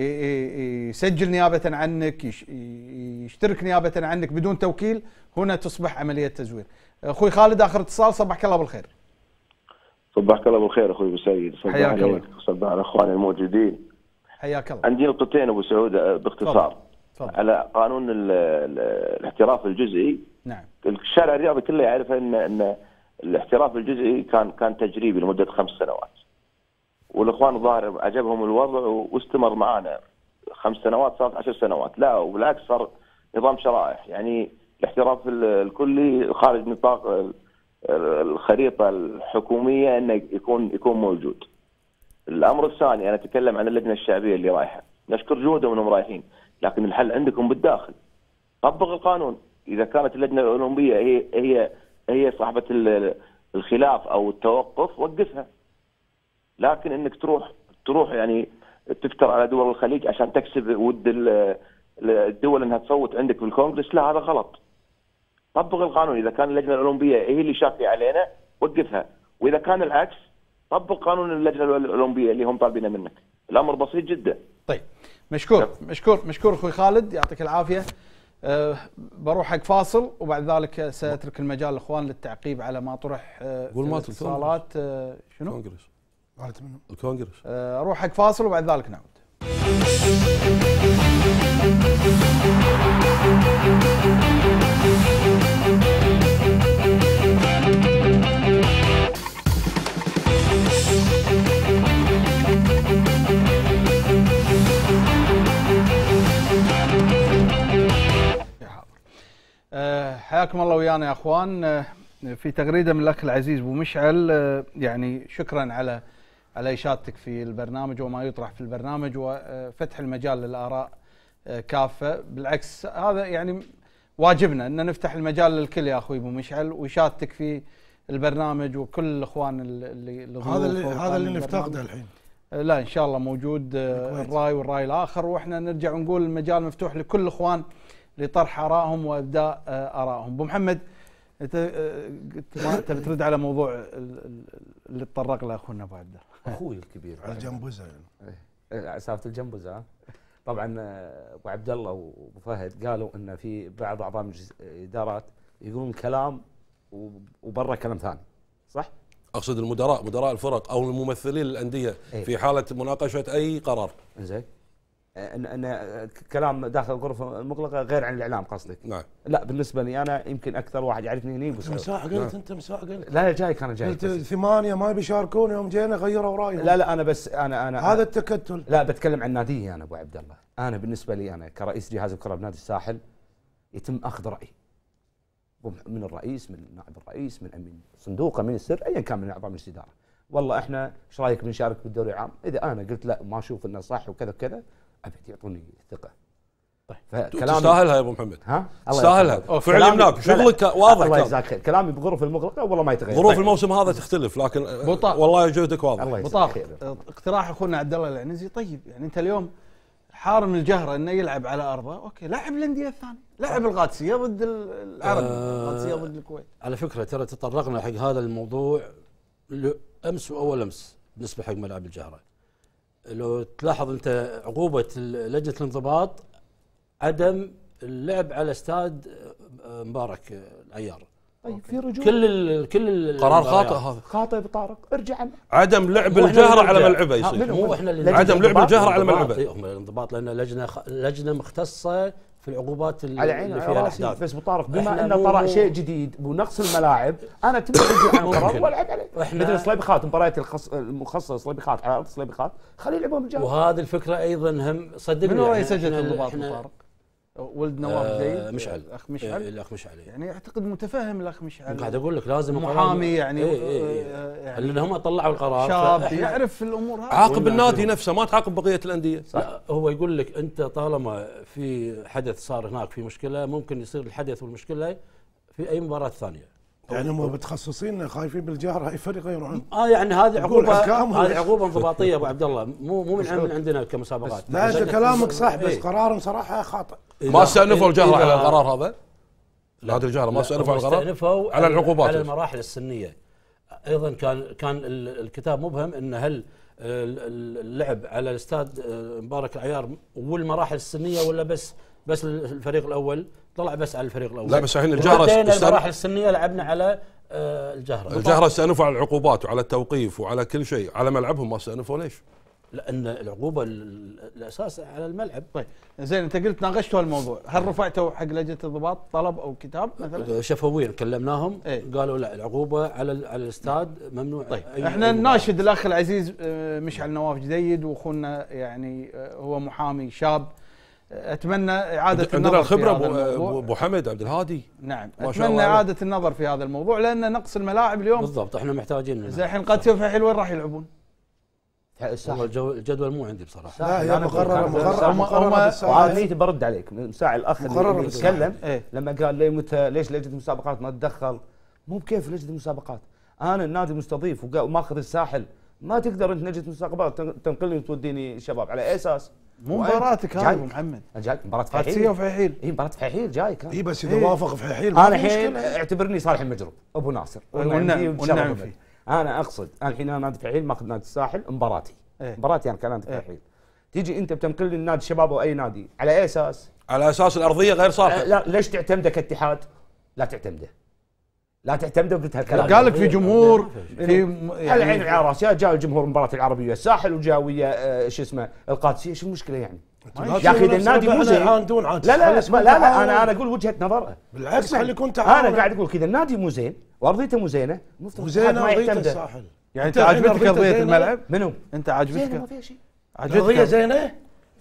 يسجل نيابه عنك، يشترك نيابه عنك بدون توكيل، هنا تصبح عمليه تزوير. اخوي خالد اخر اتصال، صبحك الله بالخير. صبحك الله بالخير اخوي ابو سعيد، صباح عليك وصباح على اخواني الموجودين. حياك الله. عندي نقطتين ابو سعود باختصار. فضل. على قانون ال ال الاحتراف الجزئي. نعم. الشارع الرياضي كله يعرف ان ان الاحتراف الجزئي كان كان تجريبي لمده خمس سنوات. والاخوان الظاهر عجبهم الوضع واستمر معانا خمس سنوات، صارت عشر سنوات، لا وبالعكس صار نظام شرائح، يعني الاحتراف الكلي خارج نطاق الخريطه الحكوميه انه يكون يكون موجود. الامر الثاني انا اتكلم عن اللجنه الشعبيه اللي رايحه، نشكر جهودهم انهم رايحين، لكن الحل عندكم بالداخل. طبق القانون، اذا كانت اللجنه الاولمبيه هي هي هي صاحبه الخلاف او التوقف وقفها. لكن انك تروح تروح يعني تفتر على دول الخليج عشان تكسب ود الدول انها تصوت عندك في الكونغرس، لا هذا غلط. طبق القانون، اذا كان اللجنه الاولمبيه هي اللي شاكيه علينا وقفها، واذا كان العكس طبق قانون اللجنه الاولمبيه اللي هم طالبينه منك. الامر بسيط جدا. طيب مشكور مشكور مشكور اخوي خالد، يعطيك العافيه. أه بروح حق فاصل وبعد ذلك ساترك المجال الاخوان للتعقيب على ما طرح أه في الاتصالات. أه شنو؟ الكونغرس. قالت منه الكونغرس. أه اروح حق فاصل وبعد ذلك نعود. أه حياكم الله ويانا يا اخوان. أه في تغريده من الاخ العزيز ابو مشعل، أه يعني شكرا على على اشادتك في البرنامج وما يطرح في البرنامج وفتح المجال للاراء كافه. بالعكس هذا يعني واجبنا ان نفتح المجال للكل يا اخوي ابو مشعل، واشادتك في البرنامج وكل الاخوان اللي هذا اللي هذا اللي نفتقده الحين. لا ان شاء الله موجود الراي والراي الاخر، واحنا نرجع ونقول المجال مفتوح لكل الاخوان لطرح ارائهم وابداء ارائهم. ابو محمد انت انت بترد على موضوع اللي تطرق له اخونا ابو عبد الله اخوي الكبير على الجمبوزه يعني سالفه الجمبوزه. طبعا ابو عبد الله وابو فهد قالوا ان في بعض اعضاء مجلس الادارات يقولون كلام وبرا كلام ثاني، صح؟ اقصد المدراء مدراء الفرق او الممثلين للانديه ايه؟ في حاله مناقشه اي قرار. زين. ان ان كلام داخل الغرفه المغلقه غير عن الاعلام قصدك؟ نعم. لا بالنسبه لي انا يمكن اكثر واحد يعرفني هني ابو سعود. مساء قلت نعم. انت مساء قلت لا جاي كان جاي قلت ثمانيه ما بيشاركون، يوم جينا غيروا رايهم. لا لا انا بس انا انا هذا التكتل. لا بتكلم عن نادي انا ابو عبد الله. انا بالنسبه لي انا كرئيس جهاز الكره بنادي الساحل يتم اخذ رايي من الرئيس، من نائب الرئيس، من امين صندوق، امين السر، ايا كان من اعضاء مجلس الاداره. والله احنا ايش رايك بنشارك بالدوري العام؟ اذا انا قلت لا ما اشوف انه صح وكذا وكذا ابد يعطوني ثقه. طيب تستاهلها يا ابو محمد. ها؟ تستاهلها فعلا هناك شغلك واضح. الله يجزاك خير. كلامي بغرف المغلقه والله ما يتغير. ظروف الموسم هذا تختلف لكن والله جهدك واضح. الله يجزاك خير. اقتراح اخونا عبد الله العنزي، طيب يعني انت اليوم حارم الجهره انه يلعب على ارضه، اوكي لعب الانديه الثانيه، لعب القادسيه ضد العرب، القادسيه ضد الكويت. على فكره ترى تطرقنا حق هذا الموضوع امس واول امس بالنسبه حق ملعب الجهره. لو تلاحظ انت عقوبه لجنه الانضباط عدم اللعب على استاد مبارك العيار طيب في رجوع كل ال كل ال قرار خاطئ هذا. خاطئ ابو طارق، ارجع عنه. عدم لعب الجهره على ملعبه يصير. مو احنا اللي عدم لعب الجهره على ملعبه. هم الانضباط لان لجنه خ... لجنه مختصه في العقوبات اللي, على عيني اللي على فيها راسي. الاحداث. بس ابو طارق بما انه طرح شيء جديد ونقص الملاعب، انا تبي ارجع عن القرار والعب عليه. مثل صليبيخات، مباريات الخص... المخصصه صليبيخات على ارض صليبيخات، خليه يلعبون بالجهه. وهذه الفكره ايضا هم صدقني. من رئيس لجنه الانضباط ابو طارق؟ ولد نواف آه زيد مشعل. الاخ مشعل. الاخ مشعل يعني اعتقد متفهم الاخ مشعل. قاعد اقول لك لازم محامي يعني, إيه إيه يعني لان هم طلعوا القرار شاب يعرف الامور هذه. عاقب النادي نفسه، ما تعاقب بقيه الانديه. لا هو يقول لك انت طالما في حدث صار هناك في مشكله، ممكن يصير الحدث والمشكله في اي مباراه ثانيه. يعني هم متخصصين خايفين بالجهر، اي فريق يروحون. اه يعني هذه عقوبه، هذه عقوبه انضباطيه ابو عبد الله، مو مو من, من عندنا كمسابقات. لا انت كلامك صح، بس ايه؟ قرار صراحه خاطئ. ما استأنفوا الجهر على القرار هذا؟ نادي الجهر ما استأنفوا على القرار؟ استأنفوا على العقوبات، على المراحل السنيه. ايضا كان كان الكتاب مبهم ان هل اللعب على الاستاد مبارك العيار والمراحل السنيه ولا بس بس الفريق الاول؟ طلع بس على الفريق الاول. لا بس الحين الجهره المراحل السنيه لعبنا على الجهره. الجهره استأنفوا على العقوبات وعلى التوقيف وعلى كل شيء، على ملعبهم ما استأنفوا ليش؟ لان العقوبه الاساس على الملعب. طيب زين، انت قلت ناقشتوا الموضوع، هل رفعتوا حق لجنه الضباط طلب او كتاب مثلا؟ شفويا كلمناهم ايه؟ قالوا لا العقوبه على على الاستاد ممنوع. طيب احنا نناشد الاخ العزيز مشعل نواف جديد، واخونا يعني هو محامي شاب، اتمنى اعاده النظر. عندنا الخبره ابو حمد عبد الهادي. نعم اتمنى اعاده النظر في هذا الموضوع، لان نقص الملاعب اليوم بالضبط احنا محتاجين. زي الحين قد تفاحل وين راح يلعبون؟ والله الجدول مو عندي بصراحه. لا يا مقرر مقرر مقرر. وعادي برد عليك من ساعه الاخ اللي يتكلم ايه؟ لما قال لي متى ليش لجنه المسابقات ما تدخل؟ مو بكيف لجنه المسابقات، انا النادي مستضيف وماخذ الساحل، ما تقدر انت لجنه المسابقات تنقلني وتوديني شباب على اي اساس؟ مو مباراتك هذه ابو محمد. جاي مباراه فحيحيل. قادسيه وفحيحيل. اي مباراه فحيحيل جاي كان. اي بس اذا إيه؟ وافق فحيحيل انا الحين اعتبرني صالح المجروب ابو ناصر والنعم والنعم فيه. انا اقصد انا الحين نادي فحيحيل ماخذ نادي الساحل مباراتي. إيه؟ مباراتي انا كنادي فحيحيل. إيه؟ تيجي انت بتنقل لي النادي الشباب او اي نادي على اي اساس؟ على اساس الارضيه غير صالحه. لا ليش تعتمده كاتحاد؟ لا تعتمده. لا تعتمده قلت هالكلام. قال لك في جمهور في يعني على عين وعلى راسي، جاء الجمهور مباراه العربيه الساحل وجاء ويا شو اسمه القادسيه، شو المشكله يعني؟ يا اخي اذا النادي مو زين. لا لا لا لا انا انا اقول وجهه نظر. بالعكس خلي يكون تعاون. انا قاعد اقول كذا النادي مو زين وارضيته مو زينه، مو زينه ارضيه الساحل. يعني انت عاجبتك ارضيه الملعب؟ منو؟ انت عاجبتك؟ ما فيها شيء. ارضيه زينه؟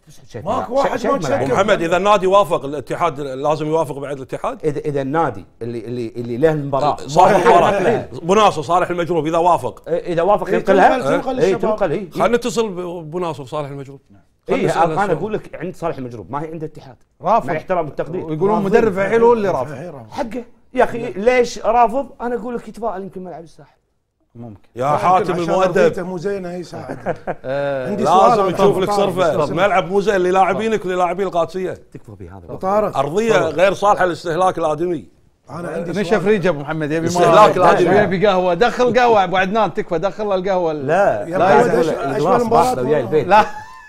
ماكو واحد ما تشكل. محمد اذا النادي وافق الاتحاد لازم يوافق بعد الاتحاد؟ اذا اذا النادي اللي اللي اللي له المباراه صالح ابو ناصر صالح المجروب اذا وافق اذا وافق ينقلها. اي تنقل. اي خلينا نتصل بابو ناصر صالح المجروب. اي انا اقول لك عند صالح المجروب ما هي عند الاتحاد. رافض مع احترام التقدير. ويقولون مدرب فحيل هو اللي رافض. حقه يا اخي ليش رافض؟ انا اقول لك يتفائل يمكن ملعب الساحل. ممكن يا حاتم المؤدب مو زينه يساعد. عندي لازم تشوف لك صرفه. ملعب مو زين للاعبينك وللاعبين القادسيه. تكفى بهذا. وطارق ارضيه غير صالحه للاستهلاك الادمي. انا عندي نشف ريجه ابو محمد يبي استهلاك الادمي، يبي قهوه. دخل قهوه ابو عدنان تكفى. دخل القهوه. لا لا الجلاس باخذه وياي البيت. لا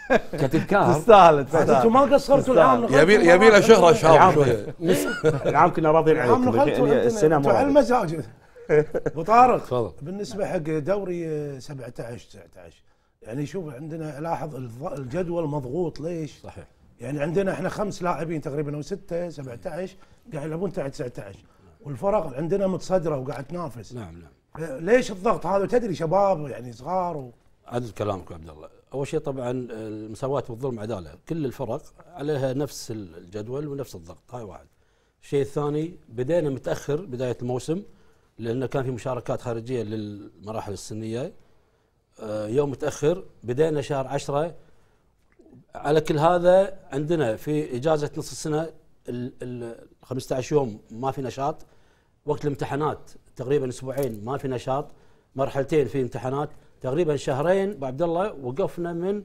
كتذكار تستاهل. انتم ما قصرتوا العام. يبي يبي له شهره شهر شويه. العام كنا راضيين عليكم السنه مو على المزاج. ابو طارق بالنسبه حق دوري سبعة عشر تسعة عشر يعني شوف عندنا الاحظ الجدول مضغوط. ليش؟ صحيح. يعني عندنا احنا خمس لاعبين تقريبا او ستة سبعة عشر قاعد يلعبون تحت تسعة عشر، والفرق عندنا متصدره وقاعد تنافس. نعم نعم. ليش الضغط هذا؟ تدري شباب يعني صغار و... عدل كلامك يا عبد الله. اول شيء طبعا المساواه والظلم عداله، كل الفرق عليها نفس الجدول ونفس الضغط، هاي واحد. الشيء الثاني بدينا متاخر بدايه الموسم لأنه كان في مشاركات خارجية للمراحل السنية. يوم متأخر بدينا شهر عشرة. على كل هذا عندنا في إجازة نصف السنة ال خمسة عشر يوم ما في نشاط. وقت الامتحانات تقريبا أسبوعين ما في نشاط. مرحلتين في امتحانات. تقريبا شهرين أبو عبد الله وقفنا من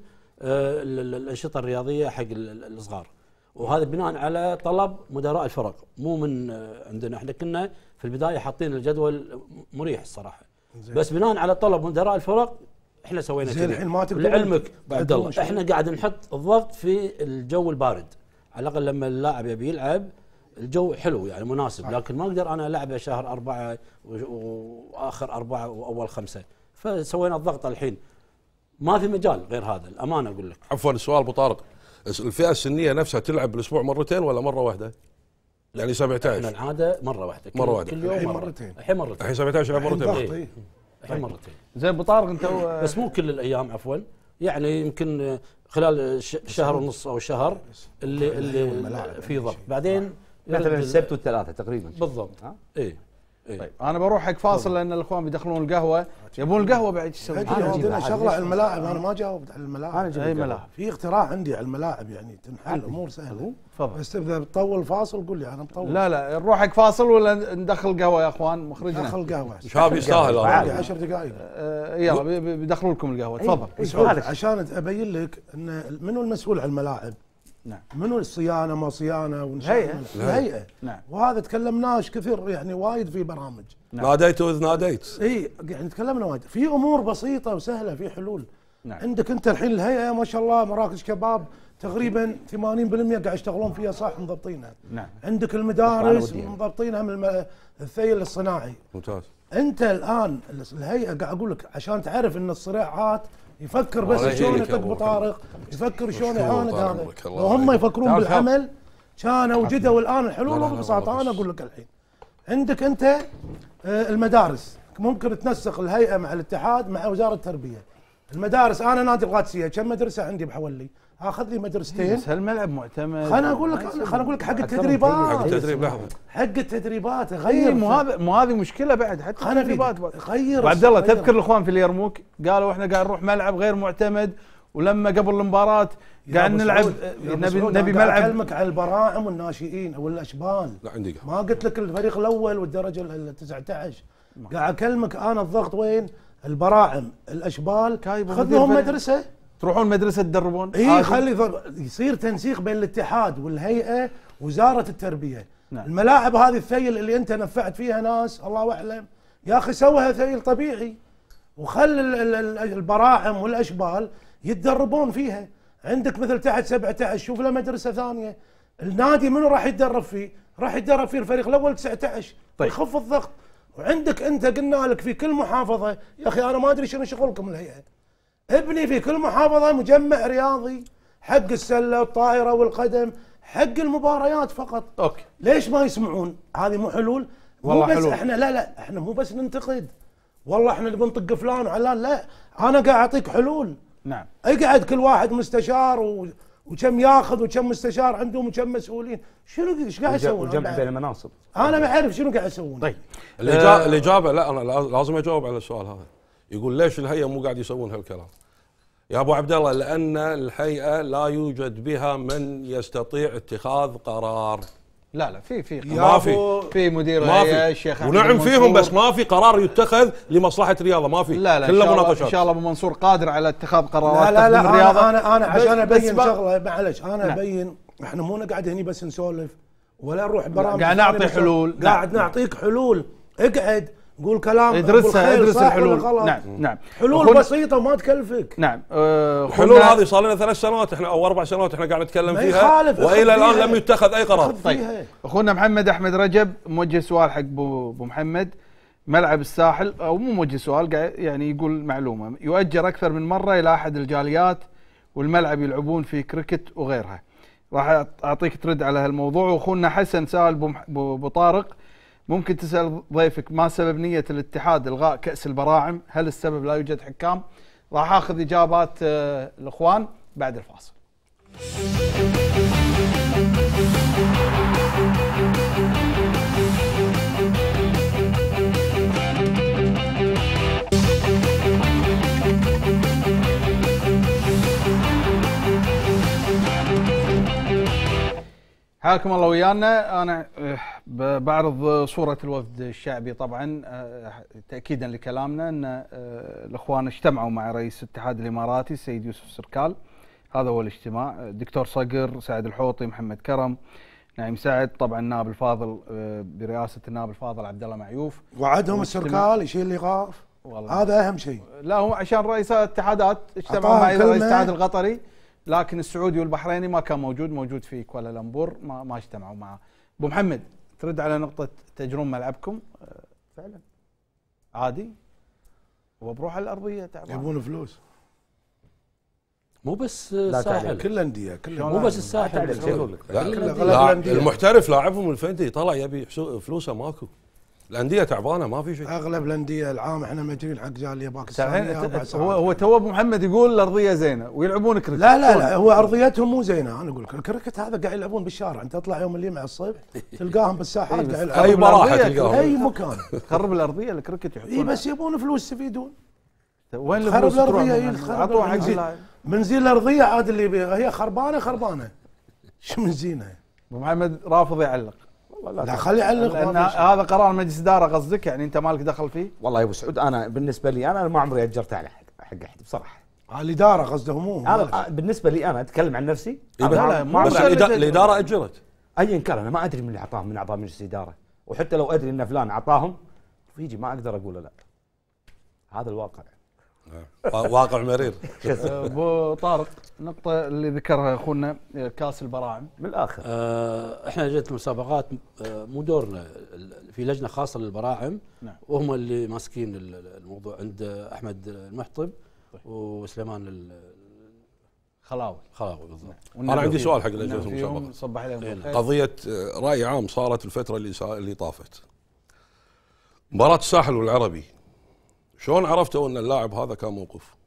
الأنشطة الرياضية حق الصغار، وهذا بناء على طلب مدراء الفرق مو من عندنا. احنا كنا في البدايه حاطين الجدول مريح الصراحه، بس بناء على طلب مدراء الفرق احنا سوينا كذا. الحين ما تقدر لعلمك عبد الله احنا قاعد نحط الضغط في الجو البارد، على الاقل لما اللاعب يبي يلعب الجو حلو يعني مناسب، لكن ما اقدر انا العبه شهر اربعه واخر اربعه واول خمسه، فسوينا الضغط الحين. ما في مجال غير هذا، الامانه اقول لك. عفوا السؤال ابو طارق، الفئه السنيه نفسها تلعب بالاسبوع مرتين ولا مره واحده؟ يعني سبعة عشر احنا العاده مره واحده مره واحده كل يوم الحين مرة. مرتين. الحين مرتين الحين سبعة عشر يلعب مرتين إيه. الحين مرتين. زين ابو طارق انت و... بس مو كل الايام عفوا، يعني يمكن خلال شهر ونص او شهر اللي اللي في ضغط، بعدين مثلا السبت والثلاثه تقريبا بالضبط. اي اي طيب انا بروح حق فاصل لان الاخوان بيدخلون القهوه، يبون القهوه بعد ايش يسوي؟ عندنا شغله على الملاعب، انا ما جاوبت على الملاعب. انا جاي ملاعب في اقتراح عندي على الملاعب، يعني تنحل امور سهله. تفضل. بس تبدا تطول فاصل قول لي انا مطول. لا لا نروح حق فاصل ولا ندخل قهوه يا اخوان مخرجنا؟ دخل قهوه شاب يستاهل عشر دقائق. آه يلا بيدخلوا لكم القهوه تفضل. عشان ابين لك ان منو المسؤول عن الملاعب. نعم. منو الصيانه ما صيانه وهيئه الهيئه. نعم. وهذا تكلمناش كثير يعني وايد في برامج. نعم. ناديت واذ ناديت. اي يعني تكلمنا وايد في امور بسيطه وسهله، في حلول. نعم. عندك انت الحين الهيئه ما شاء الله مراكز شباب تقريبا ثمانين بالمئة قاعد يشتغلون فيها صح مضبطينها. نعم. عندك المدارس مضبطينها من الثيل الصناعي. ممتاز. انت الان الهيئه قاعد اقول لك عشان تعرف ان الصراعات يفكر بس شلون يطق ابو طارق، يفكر شلون يعاند هذا، وهم يفكرون بالعمل كانوا وجدوا الان الحلول ببساطه. انا اقول لك الحين عندك انت المدارس ممكن تنسق الهيئه مع الاتحاد مع وزاره التربيه. المدارس انا نادي القادسيه كم مدرسه عندي بحولي؟ اخذ لي مدرستين. بس هالملعب معتمد. خليني اقول لك خليني اقول لك حق التدريبات. حق التدريب لحظه. حق التدريبات غير. مو هذا مو هذه مشكله بعد حتى التدريبات غير. عبد الله تذكر الاخوان في اليرموك قالوا احنا قاعد نروح ملعب غير معتمد، ولما قبل المباراه قاعد نلعب نبي نبي ملعب. اكلمك على البراعم والناشئين او الاشبال. لا عندي ما قلت لك الفريق الاول والدرجه ال تسعة عشر. قاعد اكلمك انا الضغط وين؟ البراعم الاشبال خذ لهم مدرسه، تروحون مدرسه تدربون. اي خلي يصير تنسيق بين الاتحاد والهيئه وزاره التربيه. نعم. الملاعب هذه الثيل اللي انت نفعت فيها ناس الله اعلم يا اخي سوها ثيل طبيعي وخل البراعم والاشبال يتدربون فيها. عندك مثل تحت سبعة عشر شوف له مدرسه ثانيه. النادي منو راح يتدرب فيه؟ راح يتدرب فيه الفريق الاول تسعة عشر. طيب. يخف الضغط. وعندك انت قلنا لك في كل محافظه يا اخي انا ما ادري شنو شغلكم الهيئه. ابني في كل محافظه مجمع رياضي حق السله والطائره والقدم حق المباريات فقط. اوكي. ليش ما يسمعون؟ هذه مو حلول. والله مو بس حلول. احنا لا لا احنا مو بس ننتقد. والله احنا نبي نطق فلان وعلان، لا انا قاعد اعطيك حلول. نعم. اقعد كل واحد مستشار و... وكم ياخذ وكم مستشار عندهم وكم مسؤولين، شنو ايش قاعد يسوون؟ وجمع بين المناصب. انا ما اعرف شنو قاعد يسوون. طيب الاجابه الاجابه لا انا لازم اجاوب على السؤال هذا. يقول ليش الهيئه مو قاعد يسوون هالكلام؟ يا ابو عبد الله لان الهيئه لا يوجد بها من يستطيع اتخاذ قرار. لا لا في في ما في في مدير هيئه الشيخ احمد ونعم فيهم، بس ما في قرار يتخذ لمصلحه الرياضه، ما في. لا لا كله مناقشات. ان شاء الله ابو منصور قادر على اتخاذ قرارات. لا لا لا الرياضة. انا انا عشان ابين شغله معلش انا ابين احنا مو نقعد هني بس نسولف ولا نروح برامج قاعد نعطي حلول. قاعد نعم. نعطيك حلول. اقعد قول كلام ادرسها ادرس الحلول. نعم نعم حلول بسيطه وما تكلفك. نعم أه الحلول هذه صار لنا ثلاث سنوات احنا او اربع سنوات احنا قاعد نتكلم فيها والى الان لم يتخذ اي قرار. طيب اخونا محمد احمد رجب موجه سؤال حق ابو محمد. ملعب الساحل او مو موجه سؤال قاعد يعني يقول معلومه يؤجر اكثر من مره الى احد الجاليات والملعب يلعبون فيه كريكت وغيرها. راح اعطيك ترد على هالموضوع. واخونا حسن سال ابو طارق ممكن تسأل ضيفك ما سبب نية الاتحاد إلغاء كأس البراعم؟ هل السبب لا يوجد حكام؟ راح آخذ إجابات الإخوان بعد الفاصل. حياكم الله ويانا. انا بعرض صوره الوفد الشعبي طبعا تاكيدا لكلامنا ان الاخوان اجتمعوا مع رئيس الاتحاد الاماراتي السيد يوسف سركال. هذا هو الاجتماع. الدكتور صقر، سعد الحوطي، محمد كرم، نعيم سعد، طبعا النائب الفاضل برئاسه النائب الفاضل عبد الله معيوف. وعدهم السركال يشيل الايقاف. هذا اهم شيء. لا هو عشان رئيساء الاتحادات اجتمعوا مع رئيس الاتحاد القطري، لكن السعودي والبحريني ما كان موجود، موجود في كوالالمبور، ما ما اجتمعوا معه. ابو محمد ترد على نقطه تجرون ملعبكم فعلا عادي وبروح على الارضيه تعبان يبون فلوس مو بس الساحل، كل الانديه كلها مو بس الساحل. لا المحترف لاعبهم الفندي طلع يبي فلوسه ماكو. الانديه تعبانه ما في شيء. اغلب الانديه العام احنا ماجرين حق جاليه باكستانيه. هو هو تو ابو محمد يقول الارضيه زينه ويلعبون كريكت. لا لا لا هو ارضيتهم مو زينه. انا اقول لك الكريكت هذا قاعد يلعبون بالشارع. انت تطلع يوم الجمعه الصبح تلقاهم بالساحات قاعد يلعبون اي مراحل تلقاهم اي مكان. خرب الارضيه الكريكت يحطون. اي بس يبون فلوس يستفيدون. وين خرب الفلوس الارضيه؟ عطوها حق اللاعب. منزين الارضيه عاد اللي بيها هي خربانه خربانه. شو من زينه؟ ابو محمد رافض يعلق. لا خلي يعلق. لان هذا قرار مجلس اداره قصدك، يعني انت مالك دخل فيه؟ والله يا ابو سعود انا بالنسبه لي انا ما عمري اجرت على حق حق احد بصراحه. الاداره قصده مو انا بالنسبه لي انا اتكلم عن نفسي. لا لا بس الاداره اجرت ايا كان. انا ما ادري من اللي اعطاهم من اعضاء مجلس الاداره، وحتى لو ادري ان فلان اعطاهم فيجي ما اقدر اقول لا. هذا الواقع. واقع مرير. ابو طارق النقطه اللي ذكرها اخونا كاس البراعم من الاخر. آه احنا لجنه المسابقات آه مو دورنا، في لجنه خاصه للبراعم. نعم. وهم اللي ماسكين الموضوع عند احمد المحطب وسليمان الخلاوي. خلاوي بالضبط. نعم. انا عندي سؤال حق لجنه المسابقات. صبح عليهم قضيه راي عام صارت الفتره اللي اللي طافت. مباراه الساحل والعربي شلون عرفتوا ان اللاعب هذا كان موقوف؟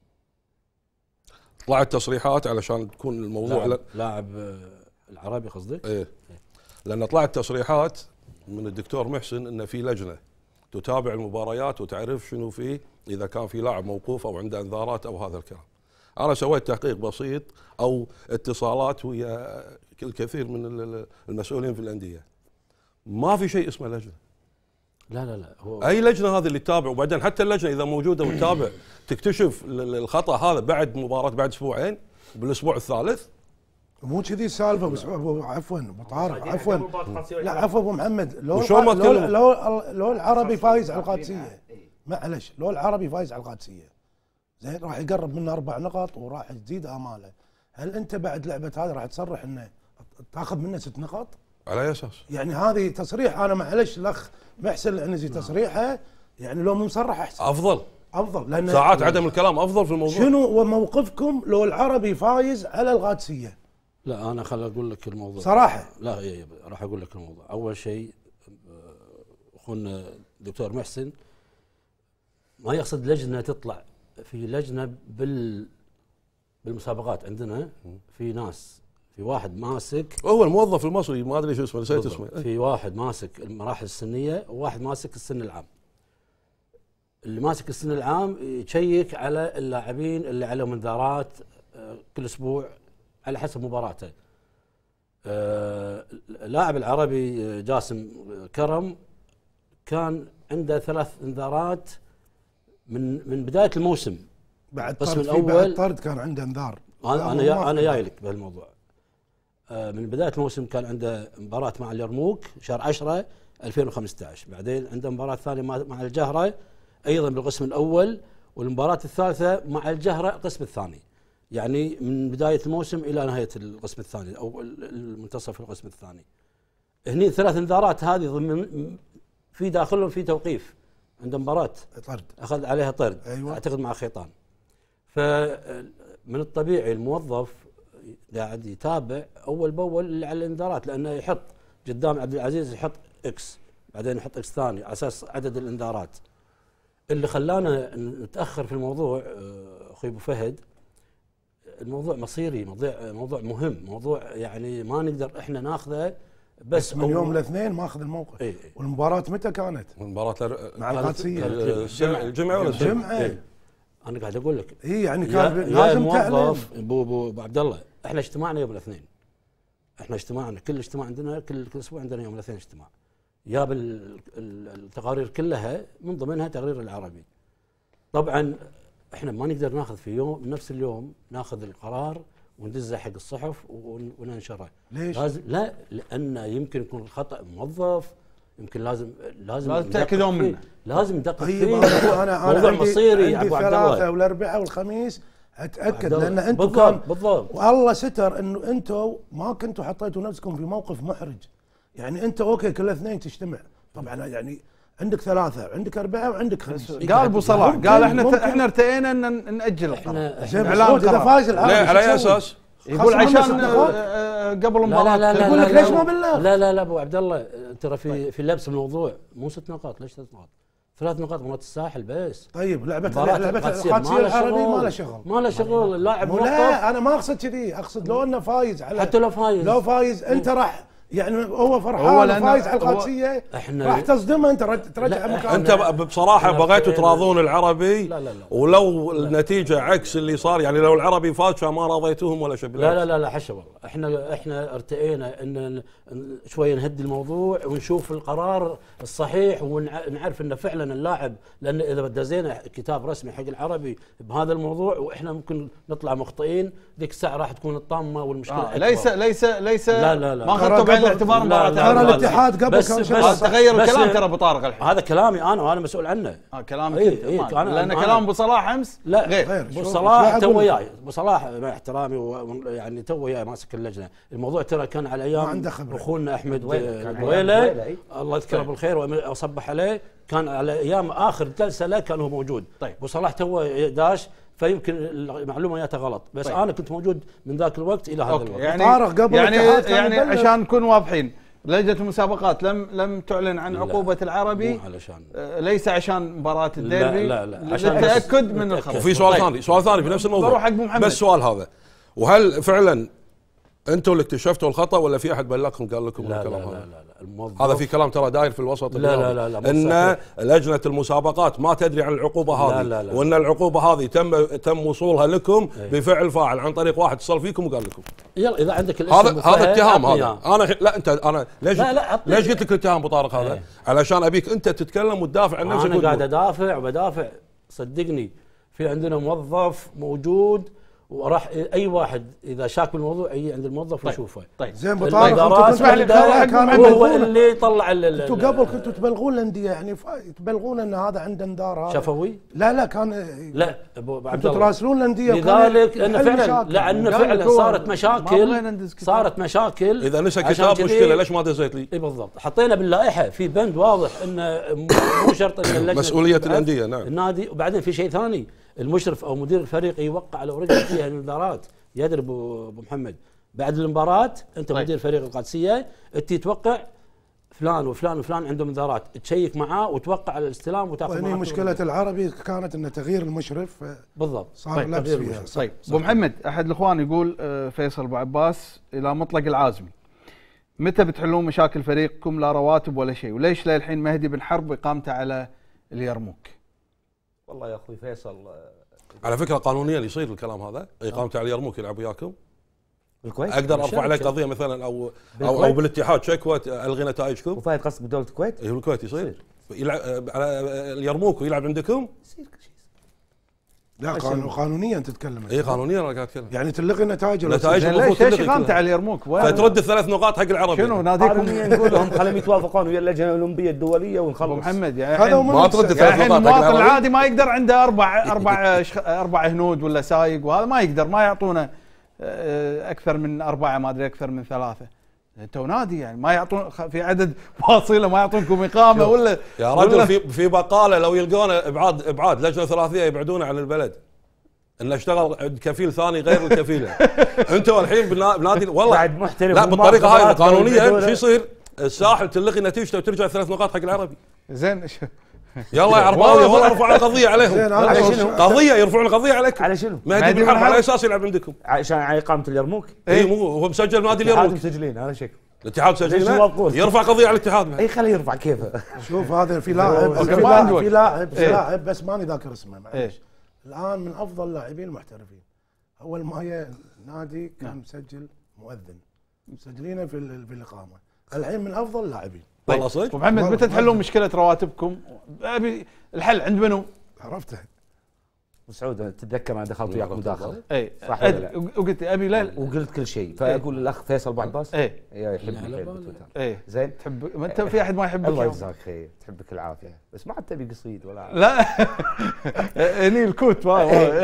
طلعت تصريحات علشان تكون الموضوع لاعب, لاعب العربي قصدك؟ ايه لان طلعت تصريحات من الدكتور محسن ان في لجنه تتابع المباريات وتعرف شنو فيه اذا كان في لاعب موقوف او عنده انذارات او هذا الكلام. انا سويت تحقيق بسيط او اتصالات ويا الكثير من المسؤولين في الانديه. ما في شيء اسمه لجنه. لا لا لا هو اي لجنه هذه اللي تتابع، وبعدين حتى اللجنه اذا موجوده وتتابع تكتشف الخطا هذا بعد مباراه بعد اسبوعين بالاسبوع الثالث. مو كذي السالفه بس عفوا ابو طارق عفوا لا عفوا ابو محمد لو لو لو لو العربي فايز على القادسيه معلش لو العربي فايز على القادسيه زين راح يقرب منه اربع نقط وراح تزيد اماله. هل انت بعد لعبه هذه راح تصرح انه تاخذ منه ست نقاط؟ على اي اساس؟ يعني هذه تصريح انا معلش الاخ محسن العنزي تصريحه يعني لو مصرح احسن افضل افضل لان ساعات عدم الكلام افضل في الموضوع. شنو موقفكم لو العربي فايز على القادسيه؟ لا انا خل اقول لك الموضوع صراحه. لا إيه راح اقول لك الموضوع. اول شيء اخونا الدكتور محسن ما يقصد لجنه تطلع، في لجنه بال بالمسابقات عندنا في ناس، في واحد ماسك هو الموظف المصري ما ادري شو اسمه نسيت اسمه. في واحد ماسك المراحل السنيه وواحد ماسك السن العام. اللي ماسك السن العام يشيك على اللاعبين اللي عليهم انذارات كل اسبوع على حسب مباراته. اللاعب العربي جاسم كرم كان عنده ثلاث انذارات من من بدايه الموسم. بعد القسم الاول بعد طرد كان عنده انذار. انا انا انا جاي لك بهالموضوع. من بدايه الموسم كان عنده مباراه مع اليرموك شهر عشرة ألفين وخمسة عشر، بعدين عنده مباراه ثانيه مع الجهره ايضا بالقسم الاول، والمباراه الثالثه مع الجهره القسم الثاني. يعني من بدايه الموسم الى نهايه القسم الثاني او المنتصف القسم الثاني. هني ثلاث انذارات هذه ضمن في داخلهم في توقيف، عنده مباراه طرد اخذ عليها طرد. أيوة. اعتقد مع خيطان. فمن الطبيعي الموظف قاعد يتابع اول باول اللي على الانذارات، لانه يحط قدام عبد العزيز يحط اكس بعدين يحط اكس ثاني على اساس عدد الانذارات. اللي خلانا نتاخر في الموضوع اخوي ابو فهد، الموضوع مصيري، موضوع موضوع مهم، موضوع يعني ما نقدر احنا ناخذه بس, بس من يوم الاثنين ماخذ الموقف. ايه. والمباراه متى كانت؟ المباراه مع القادسيه الجمعه ولا الجمعه؟ ايه. انا قاعد اقول لك اي يعني كان لازم تعلن. ابو ابو عبد الله احنا اجتماعنا يوم الاثنين، احنا اجتماعنا كل اجتماع عندنا كل كل اسبوع عندنا يوم الاثنين اجتماع. جاب التقارير كلها من ضمنها تقرير العربي. طبعا احنا ما نقدر ناخذ في يوم نفس اليوم ناخذ القرار وندزه حق الصحف وننشره. ليش؟ لازم لا لان يمكن يكون الخطا موظف، يمكن لازم لازم لازم تاكدون منه، لازم ندقق طيب فيه. انا انا موضوع مصيري عندي الثلاثاء والاربعاء والخميس اتاكد لان انتم بالضبط كان بالضبط والله ستر انه انتم ما كنتوا حطيتوا نفسكم في موقف محرج. يعني انت اوكي كل اثنين تجتمع طبعا، يعني عندك ثلاثه عندك اربعه وعندك خمسه. قال ابو صلاح قال احنا احنا ارتئينا ان ناجل القرار. زين اذا فاز العربي على اي اساس؟ يقول عشان قبل المباراه. لا لا لا يقول لك ليش ما بالله؟ لا لا لا ابو عبد الله ترى في في لبس الموضوع مو ست نقاط، ليش ثلاث نقاط؟ ثلاث نقاط مباراه الساحل بس. طيب لعبه لعبه القادسيه العربي ما له شغل، ما له شغل اللاعب موقف. لا انا ما اقصد كذي، اقصد لو انه فايز على حتى لو فايز لو فايز انت راح يعني هو فرحان فايز على القادسيه راح تصدمه انت ترجع مكانه. انت بصراحه بغيتوا تراضون العربي. لا لا لا. ولو النتيجه عكس اللي صار، يعني لو العربي فاز فما راضيتوهم ولا شيء. لا لا لا لا حشا والله، احنا احنا ارتئينا ان شويه نهدي الموضوع ونشوف القرار الصحيح ونعرف انه فعلا اللاعب، لان اذا دزينا كتاب رسمي حق العربي بهذا الموضوع واحنا ممكن نطلع مخطئين، ذيك الساعه راح تكون الطامه والمشكله آه ليس ليس ليس لا لا لا ما اخذتوا بعين الاعتبار مباراه ترى الاتحاد قبل كم شهر تغير الكلام ترى ابو طارق الحين. هذا كلامي انا وانا مسؤول عنه. اه كلامك إيه انت إيه لان كلام ابو صلاح امس لا غير. ابو صلاح تو وياي، ابو صلاح مع احترامي يعني تو وياي ماسك اللجنه، الموضوع ترى كان على ايام اخونا احمد دويله الله يذكره بالخير واصبح عليه، كان على ايام اخر جلسه له كان هو موجود. طيب ابو صلاح تو داش فيمكن المعلومه جاته غلط، بس طيب. انا كنت موجود من ذاك الوقت الى هذا الوقت. يعني قبل يعني, يعني عشان نكون واضحين، لجنه المسابقات لم لم تعلن عن عقوبه العربي مو علشان آه ليس عشان مباراه الديربي، لا لا لا عشان التاكد من الخبر. وفي سؤال ثاني طيب. سؤال ثاني في نفس الموضوع بس السؤال هذا، وهل فعلا انتم اللي اكتشفتوا الخطا ولا في احد بلغكم قال لكم لا الكلام لا هذا؟ لا لا الموظف هذا في كلام ترى داير في الوسط لا لا لا لا ان لجنه المسابقات ما تدري عن العقوبه هذه، لا لا لا وان العقوبه هذه تم تم وصولها لكم ايه. بفعل فاعل عن طريق واحد اتصل فيكم وقال لكم. يلا اذا عندك هذا هذا اتهام هذا. انا لا انت انا ليش لا لا ليش قلت لك الاتهام ابو طارق هذا؟ ايه. علشان ابيك انت تتكلم وتدافع عن نفسك. انا قاعد ادافع وبدافع صدقني، في عندنا موظف موجود وراح اي واحد اذا شاك بالموضوع يجي عند الموظف ويشوفه. طيب, طيب. زين ابو طارق اسمح لي كان هو اللي طلع انتوا قبل كنتوا تبلغون الانديه يعني تبلغون ان هذا عنده انذار شفوي؟ لا لا كان لا ابو عبد الله انتوا تراسلون الانديه لذلك انه فعلا لان فعلا صارت مشاكل صارت مشاكل. اذا نسى كتاب مشكله ليش ما دزيت لي؟ اي بالضبط، حطينا باللائحه في بند واضح انه مو شرط ان اللجنه مسؤوليه الانديه نعم النادي. وبعدين في شيء ثاني، المشرف او مدير الفريق يوقع على ورقه فيها الانذارات، يدري ابو محمد بعد المباراه انت طيب. مدير فريق القادسيه انت توقع فلان وفلان وفلان عندهم انذارات، تشيك معاه وتوقع على الاستلام وتاخذ معاه. مشكله العربي كانت ان تغيير المشرف بالضبط صار طيب. لبس فيها. طيب ابو محمد احد الاخوان يقول فيصل ابو عباس الى مطلق العازمي، متى بتحلون مشاكل فريقكم؟ لا رواتب ولا شيء، وليش للحين مهدي بن حرب اقامته على اليرموك؟ والله يا اخوي فيصل على فكره قانونيا يصير الكلام هذا، اقامته على اليرموك يلعب وياكم الكويت، اقدر ارفع عليك قضيه مثلا او او, أو بالاتحاد شكوى الغي نتائجكم. وفايد قصدك بدوله الكويت؟ اي بالكويت يصير يلعب على اليرموك ويلعب عندكم يصير كل شيء. لا قانون قانونيا تتكلم. اي قانونيا انا قاعد اتكلم يعني تلغي النتائج. النتائج المفروض تلغي. ليش اقامته على اليرموك؟ فترد الثلاث نقاط حق العربي. شنو ناديكم نقول لهم خليهم يتوافقون ويا اللجنه الاولمبيه الدوليه ونخلص. محمد يعني هذا ما ترد الثلاث نقاط. المواطن العادي ما يقدر عنده اربع اربع اربع هنود ولا سايق، وهذا ما يقدر، ما يعطونه اكثر من اربعه، ما ادري اكثر من ثلاثه. انتوا نادي يعني ما يعطون في عدد واصله، ما يعطونكم اقامه ولا يا رجل. في في بقاله لو يلقونه ابعاد ابعاد لجنه ثلاثيه يبعدونه عن البلد، انه اشتغل عند كفيل ثاني غير الكفيله. انتوا الحين بنادي والله بعد محترف. لا بالطريقه هاي قانونيا شو يصير؟ الساحل تلغي نتيجته وترجع ثلاث نقاط حق العربي. زين يلا يا عرباوي والله ارفعوا قضيه عليهم. على شنو؟ قضيه يرفعون قضيه عليكم. على شنو؟ مهدي بن حرب على اساس يلعب عندكم عشان على اقامه اليرموك. اي مو هو مسجل نادي اليرموك. مسجلين هذا شكل الاتحاد مسجلين يرفع قضيه على الاتحاد. اي خليه يرفع كيفه. شوف هذا في لاعب في لاعب في لاعب في لاعب بس ماني ذاكر اسمه معليش الان من افضل اللاعبين المحترفين. اول ما هي نادي كان مسجل مؤذن مسجلينه في في الاقامه، الحين من افضل اللاعبين. والله صدق. محمد متى تحلون مشكله رواتبكم؟ ابي الحل عند منو؟ عرفته مسعود تتذكر انا دخلت وياك مداخله اي صح أد... ولا لا؟ وقلت ابي لا وقلت كل شيء فاقول للاخ فيصل ابو عباس اي يحبني حيل بتويتر اي زين تحب ما انت في احد ما يحبك الله يجزاك خير تحبك العافيه بس ما عاد تبي قصيد ولا لا هني الكوت ما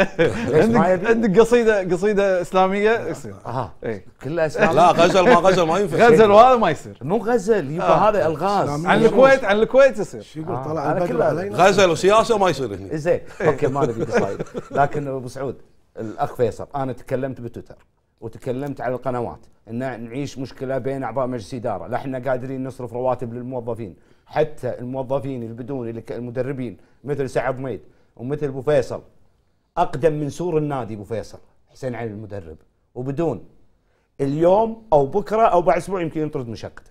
عندك عندك قصيده قصيده اسلاميه يصير اه اي كلها اسلام لا غزل ما غزل ما ينفع غزل وهذا ما يصير مو غزل يبا هذا الغاز عن الكويت عن الكويت يصير شو يقول طلع البدر علينا غزل وسياسه ما يصير هنا. زين اوكي ما نبي قصايد لكن ابو سعود الاخ فيصل انا تكلمت بتويتر وتكلمت على القنوات ان نعيش مشكله بين اعضاء مجلس اداره، لا احنا قادرين نصرف رواتب للموظفين، حتى الموظفين البدون اللي المدربين مثل سعد ميد ومثل ابو فيصل اقدم من سور النادي ابو فيصل حسين علي المدرب، وبدون اليوم او بكره او بعد اسبوع يمكن ينطرد من شقته.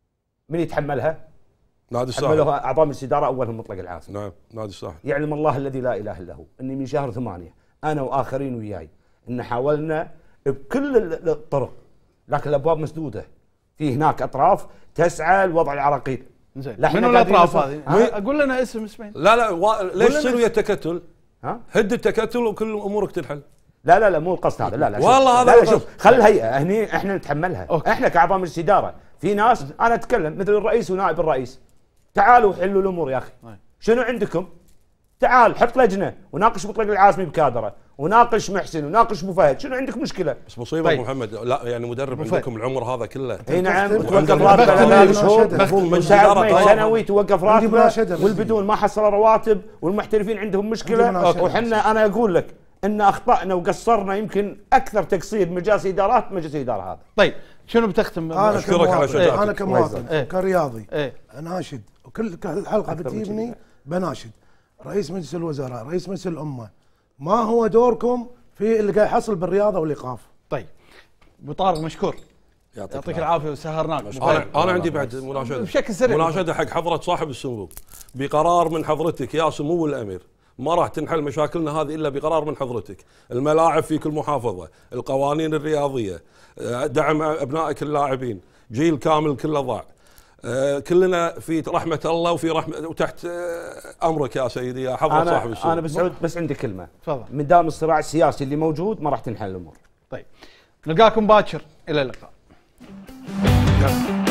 من يتحملها؟ نادي الساحل. حملوها اعضاء مجلس اداره اولهم مطلق العاصمه. نعم نادي الساحل. يعلم الله الذي لا اله الا هو اني من شهر ثمانية انا واخرين وياي ان حاولنا بكل الطرق لكن الابواب مسدوده، في هناك اطراف تسعى لوضع العراقيل. زين منو الاطراف هذه؟ اقول لنا اسم اسمين. لا لا و... ليش تصير ويا التكتل؟ ها؟ هد التكتل وكل امورك تنحل. لا لا لا مو القصد هذا، لا لا والله هذا لا, لا شوف خل الهيئه هني احنا نتحملها. أوكي. احنا كاعضاء مجلس اداره في ناس انا اتكلم مثل الرئيس ونائب الرئيس، تعالوا حلوا الامور يا اخي. شنو عندكم؟ تعال حط لجنه وناقش مطلق العازمي بكادره وناقش محسن وناقش ابو فهد، شنو عندك مشكله؟ بس مصيبه ابو محمد لا يعني مدرب عندكم العمر هذا كله. اي نعم توقف راتبه ثلاث شهور المفروض مجلس اداره سنوي توقف راتبه والبدون ما حصل رواتب والمحترفين عندهم مشكله. وحنا انا اقول لك ان اخطانا وقصرنا يمكن اكثر تقصير مجالس ادارات مجلس الاداره هذا. طيب شنو بتختم؟ انا كمواطن ايه. انا كمواطن ايه. كرياضي ايه. اناشد وكل حلقه بتجيبني بناشد رئيس مجلس الوزراء رئيس مجلس الامه، ما هو دوركم في اللي قاعد يحصل بالرياضه والايقاف؟ طيب ابو طارق مشكور يعطيك العافيه وسهرناك. انا انا عندي بعد مناشده بشكل سريع مناشده حق حضره صاحب السمو بقرار من حضرتك يا سمو الامير، ما راح تنحل مشاكلنا هذه الا بقرار من حضرتك. الملاعب في كل محافظه، القوانين الرياضيه، دعم ابنائك اللاعبين، جيل كامل كله ضاع. كلنا في رحمه الله وفي رحمه وتحت امرك يا سيدي يا حضره صاحب السمو. انا بس بس عندي كلمه تفضل. من دام الصراع السياسي اللي موجود ما راح تنحل الامور. طيب نلقاكم باكر، الى اللقاء.